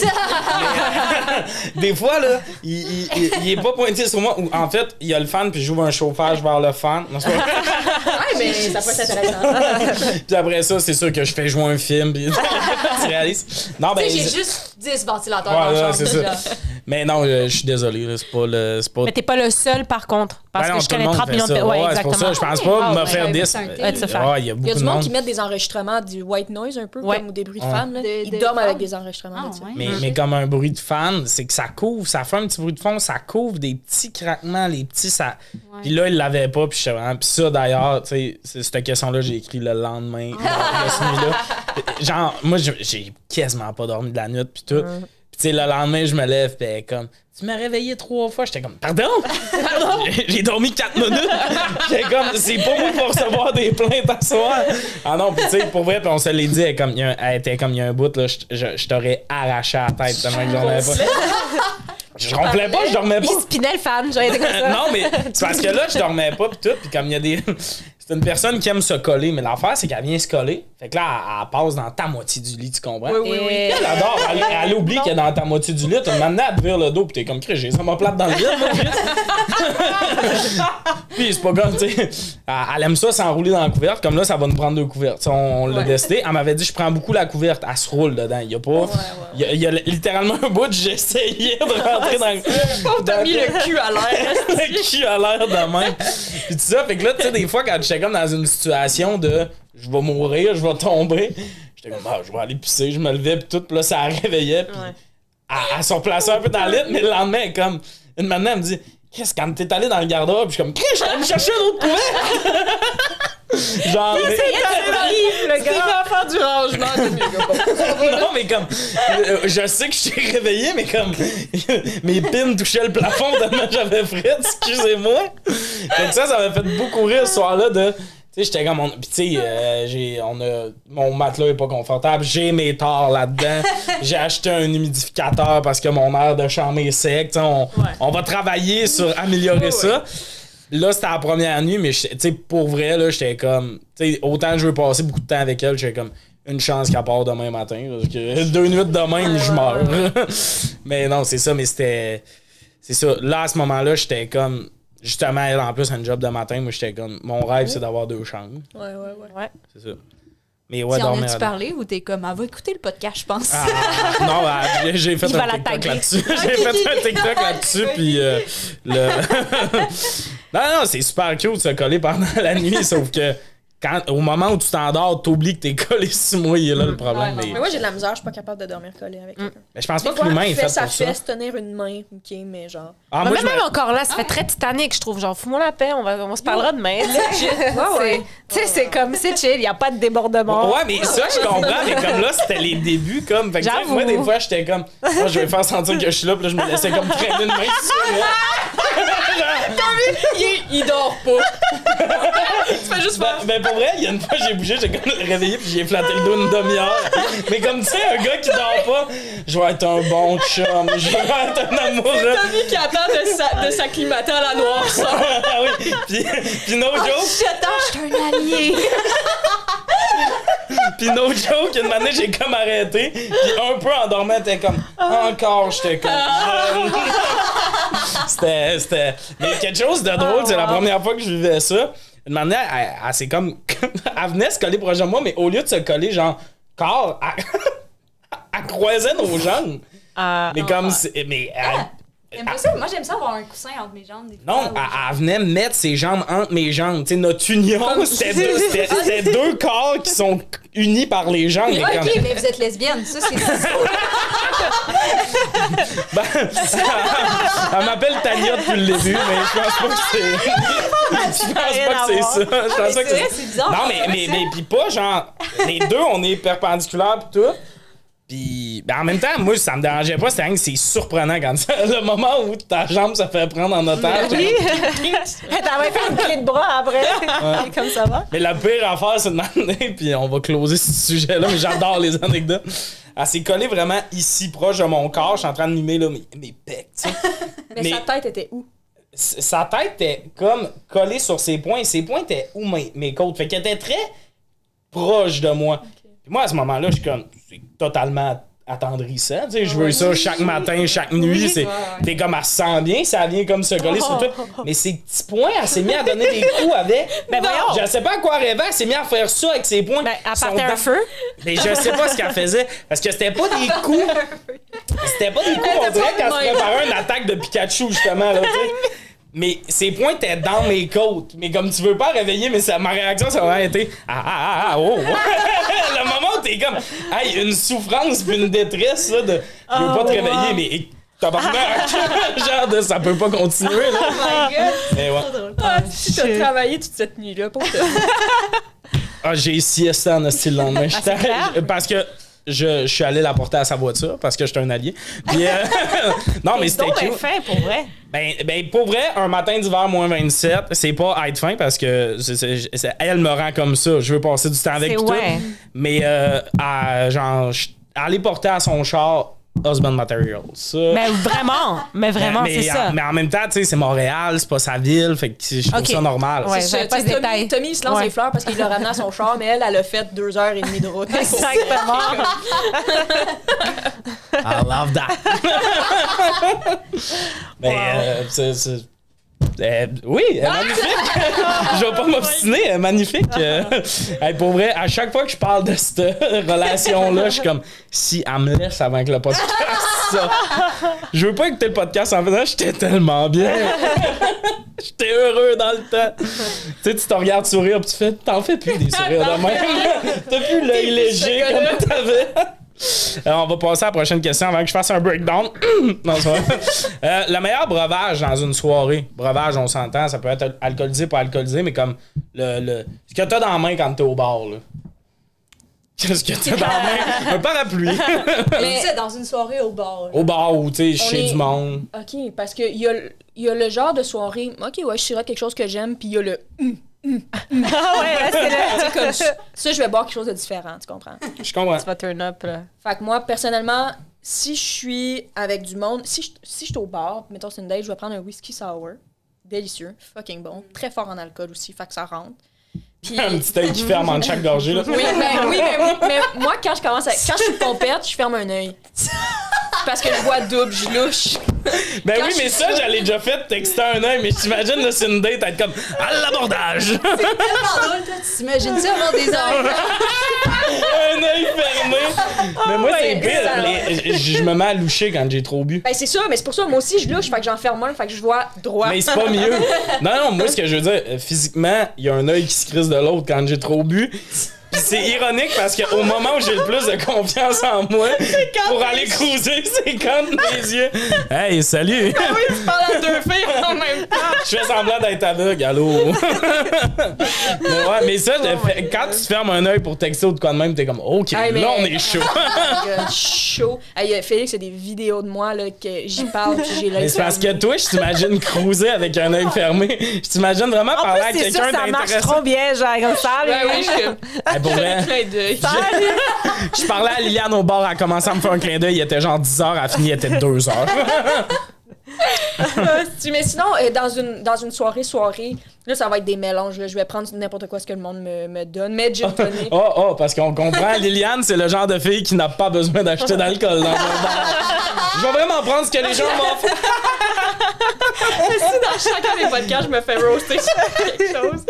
Speaker 1: Mais, des fois, là, il est pas pointé sur moi, ou en fait, il y a le fan, puis j'ouvre un chauffage vers le fan. Non, c'est pas...
Speaker 3: Ouais, mais ça peut être intéressant.
Speaker 1: Puis après ça, c'est sûr que je fais jouer un film, puis tu réalises. Non, ben,
Speaker 2: j'ai juste 10 ventilateurs dans la chambre.
Speaker 1: C'est ça. Mais non, je suis désolé, là, c'est pas...
Speaker 5: Mais t'es pas le seul, par contre, parce que je connais 30 millions de personnes.
Speaker 1: Ouais, exactement. C'est pour ça, je pense pas me faire 10.
Speaker 3: Il y a du monde qui met des enregistrements du white noise un peu, comme des bruits de fans. Ils dorment avec des enregistrements de ça.
Speaker 1: Mais comme un bruit de fan, c'est que ça couvre, ça fait un petit bruit de fond, ça couvre des petits craquements, les petits... ça. Puis là, il l'avait pas, puis ça, d'ailleurs, tu sais, cette question-là, j'ai écrit le lendemain de ce nuit-là. Genre, moi, j'ai quasiment pas dormi de la nuit, puis tout. Puis tu sais, le lendemain, je me lève, puis comme, tu m'as réveillé 3 fois. J'étais comme, pardon? J'ai dormi 4 minutes. J'étais comme, c'est pas moi pour recevoir des plaintes à soir. Ah non, puis tu sais, pour vrai, puis on se l'est dit, elle était comme, il y a un bout, là, je t'aurais arraché la tête tellement que j'en avais pas. Je ronflais pas, je dormais pas.
Speaker 5: Il spinait le fan, j'aurais été comme ça.
Speaker 1: Non, mais c'est parce que là, je dormais pas, puis tout, puis comme il y a des... C'est une personne qui aime se coller, mais l'affaire, c'est qu'elle vient se coller. Fait que là, elle passe dans ta moitié du lit, tu comprends?
Speaker 3: Oui.
Speaker 1: Elle adore, elle oublie qu'elle est dans ta moitié du lit. Tu m'amenais à te vire le dos, pis t'es comme, j'ai ça m'a plate dans le vide, moi, Puis c'est pas comme, tu sais, elle aime ça s'enrouler dans la couverte. Comme là, ça va nous prendre 2 couvertes. On l'a décidé. Elle m'avait dit, je prends beaucoup la couverte. Elle se roule dedans. Il y a pas. Il y a littéralement un bout, j'essayais de rentrer dans le.
Speaker 3: T'as mis le cul à l'air.
Speaker 1: Le cul à l'air de même. Puis tout ça, fait que là, tu sais, des fois, quand j'étais comme dans une situation de je vais mourir, je vais tomber, j'étais comme, je vais aller pisser, je me levais, puis tout, puis là, ça réveillait, puis elle se replaçait un peu dans le lit, mais le lendemain, comme, une matinée, elle me dit, qu'est-ce quand t'es allé dans le garde-robe, puis je suis comme, je suis allé me chercher un autre couvert! Genre,
Speaker 3: le gars enfant du rangement.
Speaker 1: non, mais comme, je sais que je t'ai réveillé, mais comme, mes pins touchaient le plafond tellement j'avais frais, excusez-moi. Donc ça m'a fait beaucoup rire ce soir-là de, tu sais, j'étais comme, pis tu sais, mon matelas est pas confortable, j'ai mes torts là-dedans, j'ai acheté un humidificateur parce que mon air de chambre est sec, tu sais, on va travailler sur améliorer ça. Là, c'était la première nuit, mais tu sais, pour vrai, là, j'étais comme, tu sais, autant que je veux passer beaucoup de temps avec elle, j'étais comme, une chance qu'elle part demain matin, parce que 2 nuits de même, je meurs. Mais non, c'est ça, mais c'est ça. Là, à ce moment-là, j'étais comme, justement, elle, en plus, un job de matin, moi, j'étais comme, mon rêve, c'est d'avoir 2 chambres.
Speaker 3: Ouais.
Speaker 1: C'est ça. Mais ouais,
Speaker 2: si on a-tu parlé ou t'es comme, elle va écouter le podcast, je pense?
Speaker 1: Non, j'ai fait un TikTok là-dessus. J'ai fait un TikTok là-dessus, puis non, c'est super cute de se coller pendant la nuit, sauf que au moment où tu t'endors, t'oublies que t'es collé sur moi, il est là le problème.
Speaker 3: Mais moi, j'ai de la misère, je suis pas capable de dormir collé avec quelqu'un.
Speaker 1: Mais je pense pas que l'humain est fait pour ça.
Speaker 3: Ça fait tenir une main, ok, mais genre...
Speaker 5: Même encore là, ça fait très Titanic, je trouve. Genre, fous-moi la paix, on se parlera demain. Tu sais, c'est comme, c'est chill, y a pas de débordement.
Speaker 1: Ouais, mais ça, je comprends, mais comme là, c'était les débuts, comme... Fait que moi, des fois, j'étais comme, moi, je vais faire sentir que je suis là, puis là, je me laissais comme traîner une main dessus.
Speaker 3: Il dort pas. Tu fais juste faire.
Speaker 1: Ben pour vrai, il y a une fois, j'ai bougé, j'ai comme réveillé puis j'ai flatté le dos une demi-heure. Mais comme tu sais, un gars qui dort pas, je vais être un bon chum, je vais être un amoureux.
Speaker 3: Tommy qui attend de s'acclimater à la noirceur.
Speaker 1: Ah oui, puis no joke.
Speaker 2: Je suis un allié.
Speaker 1: Pis no joke, une année, j'ai comme arrêté. Pis un peu en dormant, t'es comme... Encore, j'étais comme... C'était... Mais quelque chose de drôle, c'est la première fois que je vivais ça. Une manière, elle c'est comme... Elle venait se coller proche de moi, mais au lieu de se coller, genre, corps, elle croisait nos jambes. Mais comme... Mais
Speaker 2: Moi, j'aime ça avoir un coussin entre mes jambes. Des fois,
Speaker 1: non, elle venait mettre ses jambes entre mes jambes. Tu sais, notre union, c'était deux corps qui sont unis par les jambes.
Speaker 2: Mais OK, mais vous êtes lesbienne. Ça, c'est...
Speaker 1: Elle m'appelle Tania depuis le début, mais je pense pas que c'est... Je pense pas que c'est ça. Je pense pas que
Speaker 2: c'est bizarre.
Speaker 1: Non, mais pis pas genre... Les deux, on est perpendiculaires pis tout. Pis ben en même temps, moi, ça me dérangeait pas. C'était c'est surprenant quand le moment où ta jambe se fait prendre en otage.
Speaker 5: Oui. T'as même fait une clé de bras après. Ouais. Comme ça va.
Speaker 1: Mais la pire affaire, c'est de m'amener, puis on va closer ce sujet-là, mais j'adore les anecdotes. Elle s'est collée vraiment ici, proche de mon corps. Je suis en train de mimer là, mes pecs, tu sais.
Speaker 3: Mais sa tête était où?
Speaker 1: Sa tête était comme collée sur ses poings. Ses poings étaient où mes côtes? Fait qu'elle était très proche de moi. Okay. Puis moi, à ce moment-là, je suis comme... C'est totalement attendrissant. Tu sais, je veux ça chaque matin, chaque nuit. T'es comme, elle se sent bien, ça vient comme se coller sur toi. Mais ses petits poings, elle s'est mise à donner des coups avec.
Speaker 5: Ben voyons!
Speaker 1: Je sais pas à quoi rêver, elle s'est mise à faire ça avec ses poings.
Speaker 5: Ben, elle partait un feu.
Speaker 1: Mais je sais pas ce qu'elle faisait. Parce que c'était pas des coups. C'était pas des coups, on dirait qu'elle se préparait une attaque de Pikachu, justement. Là, mais ses poings étaient dans mes côtes. Mais comme tu veux pas réveiller, mais ma réaction, ça aurait été oh! Le moment où t'es comme, hey, une souffrance puis une détresse, là, de je veux pas te réveiller, mais t'as pas genre de ça peut pas continuer, là.
Speaker 3: Oh my god!
Speaker 1: Mais ouais.
Speaker 3: Tu as travaillé toute cette nuit-là pour te.
Speaker 1: J'ai siesté en hostie le lendemain. Parce que. Je suis allé la porter à sa voiture parce que j'étais un allié. Puis, non, mais c'était
Speaker 5: cute. Fin pour vrai.
Speaker 1: Ben, pour vrai, un matin d'hiver, moins 27, c'est pas être fin parce que elle me rend comme ça. Je veux passer du temps avec tout. Mais, genre, aller porter à son char husband material. Ça.
Speaker 5: Mais vraiment, c'est ça.
Speaker 1: Mais en même temps, tu sais, c'est Montréal, c'est pas sa ville, fait que je trouve ça normal.
Speaker 5: Ouais, j'avais pas de détails.
Speaker 3: Tommy, il se lance les fleurs parce qu'il l'a ramené à son char, mais elle a fait 2h30 de route.
Speaker 5: Exactement.
Speaker 1: I love that. Mais oui, elle est magnifique. Je vais pas m'obstiner, elle est magnifique. Hey, pour vrai, à chaque fois que je parle de cette relation-là, je suis comme, si elle me laisse avant que le podcast ça. Je veux pas écouter le podcast en faisant, j'étais tellement bien. J'étais heureux dans le temps. Tu sais, tu te regardes sourire pis tu fais, t'en fais plus des sourires de même. T'as plus l'œil léger comme t'avais. Alors, on va passer à la prochaine question avant que je fasse un breakdown. Non, c'est vrai. Le meilleur breuvage dans une soirée. Breuvage, on s'entend, ça peut être alcoolisé, pas alcoolisé, mais comme ce que t'as dans la main quand t'es au bar, là. Qu'est-ce que t'as dans la main? Un parapluie.
Speaker 2: Mais c'est dans une soirée au bar. Là.
Speaker 1: Au bar ou, tu sais, chez du monde.
Speaker 3: OK, parce qu'il y a le genre de soirée, OK, ouais, je dirais quelque chose que j'aime, puis il y a le...
Speaker 5: Ah ouais, c'est
Speaker 3: comme ça, je vais boire quelque chose de différent, tu comprends?
Speaker 1: Je comprends.
Speaker 5: Tu vas turn up, là.
Speaker 3: Fait que moi, personnellement, si je suis avec du monde, si je suis au bar, mettons c'est une date, je vais prendre un whisky sour. Délicieux, fucking bon. Très fort en alcool aussi, fait que ça rentre. Puis...
Speaker 1: Un petit œil qui ferme en chaque gorgée, là.
Speaker 3: Oui, mais moi, quand je suis pompette, je ferme un œil. Parce que je bois double, je louche.
Speaker 1: Ben quand oui, mais ça, j'allais déjà fait texter un œil, mais t'imagines, là, c'est une date, être comme à l'abordage.
Speaker 2: C'est tellement drôle, toi, tu t'imagines ça avoir des œils?
Speaker 1: Un œil fermé. Mais moi, c'est pire. Je me mets à loucher quand j'ai trop bu.
Speaker 3: Ben c'est ça, mais c'est pour ça, moi aussi, je louche, fait que j'en ferme un, fait que je vois droit.
Speaker 1: Mais c'est pas mieux. Non, moi, ce que je veux dire, physiquement, il y a un œil qui se crisse de l'autre quand j'ai trop bu. Pis c'est ironique parce qu'au moment où j'ai le plus de confiance en moi pour aller cruiser, c'est quand mes yeux. Hey, salut!
Speaker 3: Ah oui, tu parles à deux filles en même temps.
Speaker 1: Je fais semblant d'être aveugle, allô? mais ça, quand tu te fermes un œil pour texter ou de quoi de même, t'es comme, OK, là, on est chaud.
Speaker 3: Chaud. Félix, il y a des vidéos de moi là, que j'y parle puis j'ai l'œil
Speaker 1: Mais c'est parce que toi, je t'imagine cruiser avec un œil fermé. Je t'imagine vraiment parler à quelqu'un d'intéressant.
Speaker 5: Ça marche trop bien, genre, comme ça.
Speaker 3: Oui,
Speaker 1: pour vrai, je parlais à Liliane au bar, elle a commencé à me faire un clin d'œil, il était genre 10h, elle a fini, il était 2h.
Speaker 3: Mais sinon, dans une soirée, là, ça va être des mélanges. Là. Je vais prendre n'importe quoi ce que le monde me donne. Mais gin tonic.
Speaker 1: Parce qu'on comprend, Liliane, c'est le genre de fille qui n'a pas besoin d'acheter d'alcool dans un bar. Je vais vraiment prendre ce que les gens m'offrent.
Speaker 3: Si dans chacun des podcasts, je me fais roaster sur quelque chose.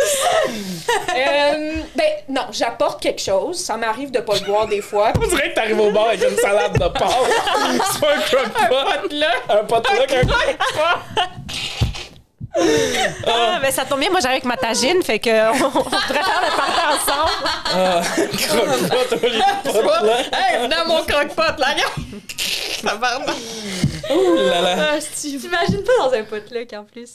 Speaker 3: Non, j'apporte quelque chose. Ça m'arrive de pas le boire des fois.
Speaker 1: On dirait que t'arrives au bar avec une salade de porc. C'est pas un croque-pot. Un potluck, un croque-pot.
Speaker 5: Ben ça tombe bien, moi j'arrive avec ma tagine, fait que on pourrait faire le party ensemble.
Speaker 1: Croque-pot, au lieu de potluck.
Speaker 3: Hey, venez à mon croque-pot, là, gars! Ça va.
Speaker 1: Ouh là là.
Speaker 2: T'imagines pas dans un potluck en plus.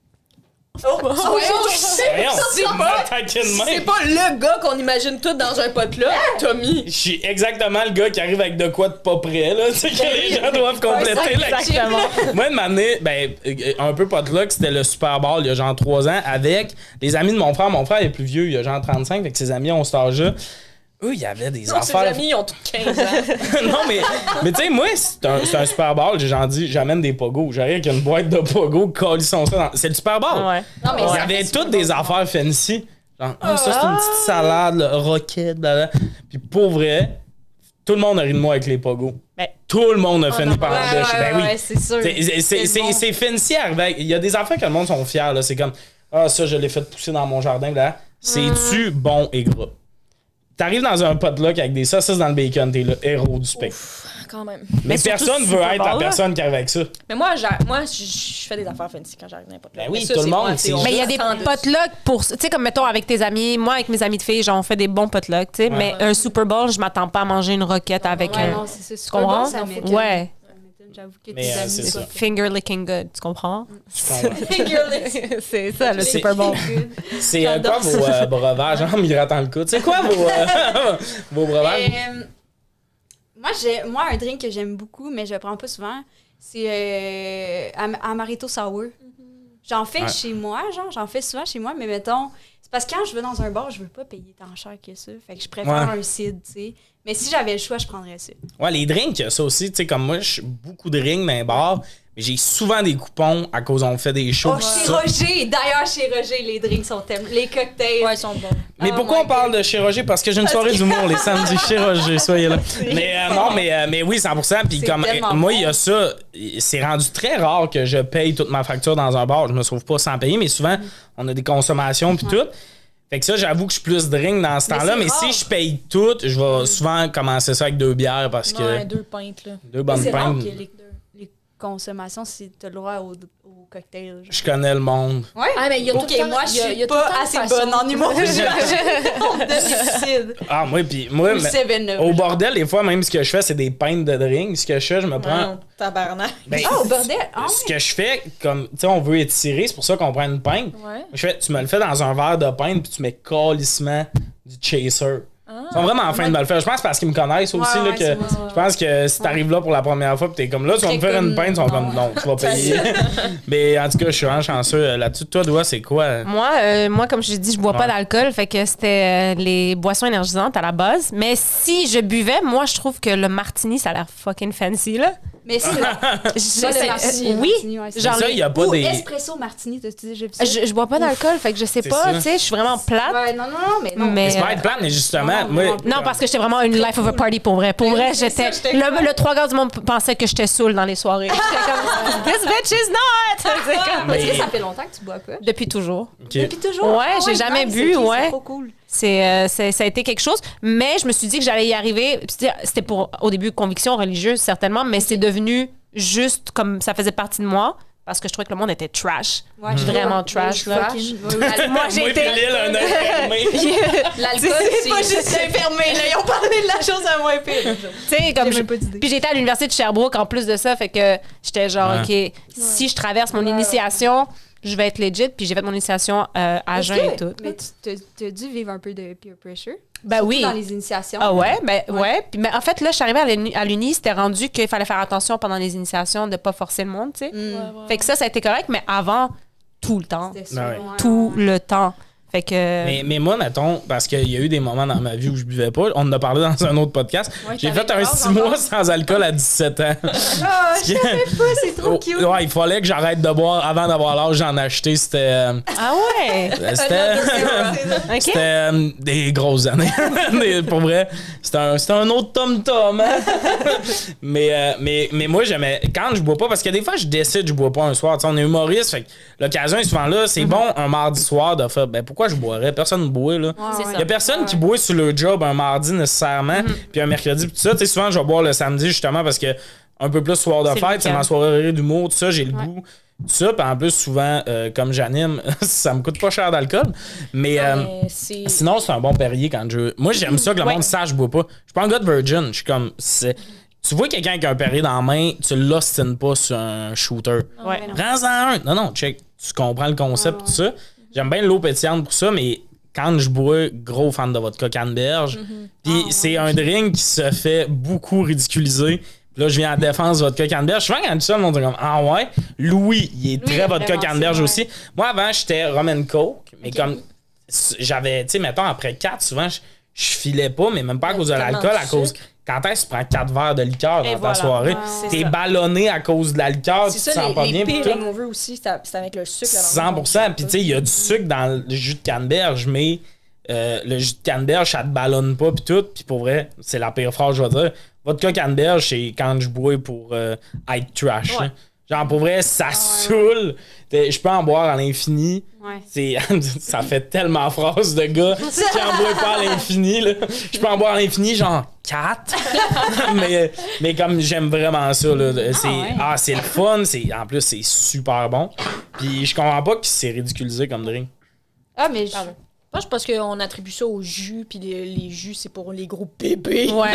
Speaker 3: C'est pas le gars qu'on imagine tout dans un potluck, Tommy.
Speaker 1: Je suis exactement le gars qui arrive avec de quoi de pas prêt, là. C'est que les gens doivent compléter l'action. Moi, de m'amener, un peu potluck, c'était le Super Bowl il y a genre 3 ans avec les amis de mon frère. Mon frère est plus vieux, il a genre 35, fait que ses amis ont cet âge-là. Eux, il y avait des affaires.
Speaker 3: Ses amis, ils ont tous 15 ans.
Speaker 1: Non, mais tu sais, moi, c'est un Super Bowl. J'ai genre dit, j'amène des pogos. J'arrive avec une boîte de pogos, calissons ça dans... C'est le Super Bowl.
Speaker 5: Ouais.
Speaker 2: Non, mais
Speaker 1: il y avait toutes des affaires fancy. Genre, ça, c'est une petite salade, le roquette, blablabla. Puis pour vrai, tout le monde a ri de moi avec les pogos. Tout le monde a fini par en déchirer. Ben oui,
Speaker 2: c'est sûr.
Speaker 1: C'est fancy arrivé. Il y a des affaires que le monde sont fiers. Là. C'est comme, ça, je l'ai fait pousser dans mon jardin. Là. C'est-tu bon et gras? T'arrives dans un potluck avec des saucisses dans le bacon, t'es le héros du spectacle.
Speaker 3: Quand même.
Speaker 1: Mais personne veut être la personne qui arrive avec ça.
Speaker 3: Mais moi, je fais des affaires fancy quand j'arrive dans un potluck.
Speaker 1: Ben oui, tout le monde.
Speaker 5: Mais il y a des potlucks pour... Tu sais, comme mettons avec tes amis. Moi, avec mes amis de filles, genre, on fait des bons potlucks, tu sais. Mais un Super Bowl, je m'attends pas à manger une roquette avec un...
Speaker 2: Non, c'est ça.
Speaker 5: Tu comprends?
Speaker 2: Ouais. J'avoue que tes amis...
Speaker 1: c'est ça.
Speaker 5: Finger licking good, tu comprends?
Speaker 2: Finger licking.
Speaker 5: C'est ça, le Super Bowl.
Speaker 1: C'est quoi vos breuvages en me grattant le coude? C'est quoi vos breuvages?
Speaker 2: Moi, un drink que j'aime beaucoup, mais je le prends pas souvent, c'est Amaretto Sour. J'en fais chez moi, j'en fais souvent chez moi, mais mettons, c'est parce que quand je vais dans un bar, je veux pas payer tant cher que ça. Fait que je préfère un cidre, tu sais. Mais si j'avais le choix, je prendrais ça. Ouais,
Speaker 1: les drinks, ça aussi, tu sais, comme moi, je suis beaucoup de drinks dans les bars, mais j'ai souvent des coupons à cause on fait des shows.
Speaker 2: Chez Roger! D'ailleurs, chez Roger, les drinks sont tellement... Les cocktails...
Speaker 3: Ouais, ils sont bons.
Speaker 1: Mais pourquoi on parle de chez Roger? Parce que j'ai une soirée d'humour les samedis chez Roger, soyez là. Mais oui, 100%. Puis comme moi, il y a ça, c'est rendu très rare que je paye toute ma facture dans un bar. Je me trouve pas sans payer, mais souvent, on a des consommations puis tout. Fait que ça, j'avoue que je suis plus drink dans ce temps-là, mais si je paye tout, je vais souvent commencer ça avec 2 bières parce que...
Speaker 3: Ouais, 2 pintes, là.
Speaker 1: 2 bonnes
Speaker 2: pintes.
Speaker 1: Rare
Speaker 2: que les consommations, si t'as le droit au cocktail.
Speaker 1: Je connais le monde.
Speaker 2: Ouais? Mais il y a tout le temps... Moi, je suis pas assez bonne en humour. On me donne des suicides.
Speaker 1: Moi, puis moi, au bordel, des fois, même ce que je fais, c'est des pintes de drink. Ce que je fais, je me prends...
Speaker 3: Non, tabarnak.
Speaker 2: Au bordel?
Speaker 1: Ce que je fais, comme, tu sais, on veut étirer, c'est pour ça qu'on prend une pinte. Tu me le fais dans un verre de pinte, puis tu mets calissement du chaser. Ils sont vraiment en train de me le faire. Je pense parce qu'ils me connaissent aussi. Là, que je pense que si t'arrives là pour la première fois, pis t'es comme là, tu vas me faire une pinte, ils sont comme non, tu vas payer. Mais en tout cas, je suis vraiment chanceux là-dessus. Toi, Doua, c'est quoi?
Speaker 5: Moi, comme je dis, je bois pas d'alcool, fait que c'était les boissons énergisantes à la base. Mais si je buvais, moi, je trouve que le martini, ça a l'air fucking fancy, là.
Speaker 2: Mais c'est
Speaker 5: oui,
Speaker 1: genre ça, y a pas des
Speaker 2: espresso martini,
Speaker 5: je bois pas d'alcool, fait que je sais pas, tu sais, je suis vraiment plate.
Speaker 2: Ouais, non, mais
Speaker 1: c'est pas être plate, mais justement,
Speaker 5: non, parce que j'étais vraiment une life of a party pour vrai. Pour vrai, j'étais le 3 quarts du monde pensait que j'étais saoul dans les soirées. J'étais comme this bitch is not.
Speaker 2: Est-ce que ça fait longtemps que tu bois pas?
Speaker 5: Depuis toujours.
Speaker 2: Depuis toujours.
Speaker 5: Ouais, j'ai jamais bu, ouais.
Speaker 2: C'est trop cool.
Speaker 5: Ça a été quelque chose, mais je me suis dit que j'allais y arriver. C'était pour, au début, conviction religieuse, certainement, mais c'est devenu juste comme ça faisait partie de moi, parce que je trouvais que le monde était trash. Ouais, vraiment trash, là.
Speaker 1: Moi, j'ai été... un œil fermé.
Speaker 2: L'alcool, c'est pas juste œil fermé, là. Ils ont parlé de la chose à moins pire.
Speaker 5: Tu sais, comme puis j'étais à l'université de Sherbrooke, en plus de ça, fait que j'étais genre, OK, si je traverse mon initiation... je vais être legit, puis j'ai fait mon initiation à jeun et tout.
Speaker 2: Mais tu as dû vivre un peu de peer pressure.
Speaker 5: Ben
Speaker 2: surtout
Speaker 5: oui.
Speaker 2: dans les initiations.
Speaker 5: Ah ouais, ben ouais. Puis, mais en fait, là, je suis arrivée à l'uni, c'était rendu qu'il fallait faire attention pendant les initiations de pas forcer le monde, tu sais. Fait que ça a été correct, mais avant, tout le temps.
Speaker 2: C'était sûr.
Speaker 5: Tout le temps. Fait que...
Speaker 1: Mais moi, mettons, parce qu'il y a eu des moments dans ma vie où je buvais pas, on en a parlé dans un autre podcast. J'ai fait un 6 mois sans alcool à 17 ans.
Speaker 2: Ah, je savais pas, c'est trop cute.
Speaker 1: Ouais, il fallait que j'arrête de boire avant d'avoir l'âge d'en acheter. C'était.
Speaker 5: Ah ouais?
Speaker 1: C'était des grosses années. Pour vrai, c'était un autre tom-tom. Hein? mais moi, j'aimais. Quand je bois pas, parce que des fois, je décide, je bois pas un soir. T'sais, on est humoriste, fait que l'occasion est souvent là. C'est bon un mardi soir de faire. Ben, pourquoi je boirais? Personne ne boit, là. Il y a personne qui boit sur le job un mardi nécessairement, puis un mercredi, puis tout ça. Tu sais, souvent, je vais boire le samedi justement parce que un peu plus soir de fête, c'est ma soirée d'humour, tout ça, j'ai le goût. Tout ça, puis en plus, souvent, comme j'anime, ça me coûte pas cher d'alcool. Mais sinon, c'est un bon Perrier quand je. Moi, j'aime ça que le monde sache, je bois pas. Je suis pas un gars de virgin. Je suis comme. Tu vois quelqu'un qui a un Perrier dans la main, tu l'ostines pas sur un shooter. Prends-en un. Non, check. Tu comprends le concept, tout ça. J'aime bien l'eau pétillante pour ça, mais quand je bois, gros fan de vodka canneberge. Puis c'est un drink qui se fait beaucoup ridiculiser. Puis là, je viens en défense de vodka canneberge. Souvent, quand je dis ça, le monde dit comme ah ouais. Louis, il est très vodka canneberge aussi. Moi, avant, j'étais rum and coke, mais comme j'avais, tu sais, mettons, après 4, souvent, je filais pas, mais même pas à cause de l'alcool, à cause. Quand est-ce que tu prends 4 verres de liqueur dans ta soirée? T'es ballonné à cause de la liqueur, tu te sens pas bien.
Speaker 3: C'est ça, les hangovers aussi, c'est avec le sucre.
Speaker 1: 100%. Puis tu sais, il y a du sucre dans le jus de canneberge, mais le jus de canneberge, ça te ballonne pas, puis tout. Puis pour vrai, c'est la pire phrase, je vais dire. Vodka canneberge, c'est quand je bois pour être trash. Hein. Genre, pour vrai, ça saoule. Je peux en boire à l'infini. Ça fait tellement phrase de gars qui en boit pas à l'infini. Là. Je peux en boire à l'infini, genre 4. mais comme j'aime vraiment ça, là, c'est le fun. En plus, c'est super bon. Puis je comprends pas que c'est ridiculisé comme drink.
Speaker 2: Ah, mais
Speaker 3: moi, je pense qu'on attribue ça au jus, puis les jus, c'est pour les gros bébés.
Speaker 5: Ouais.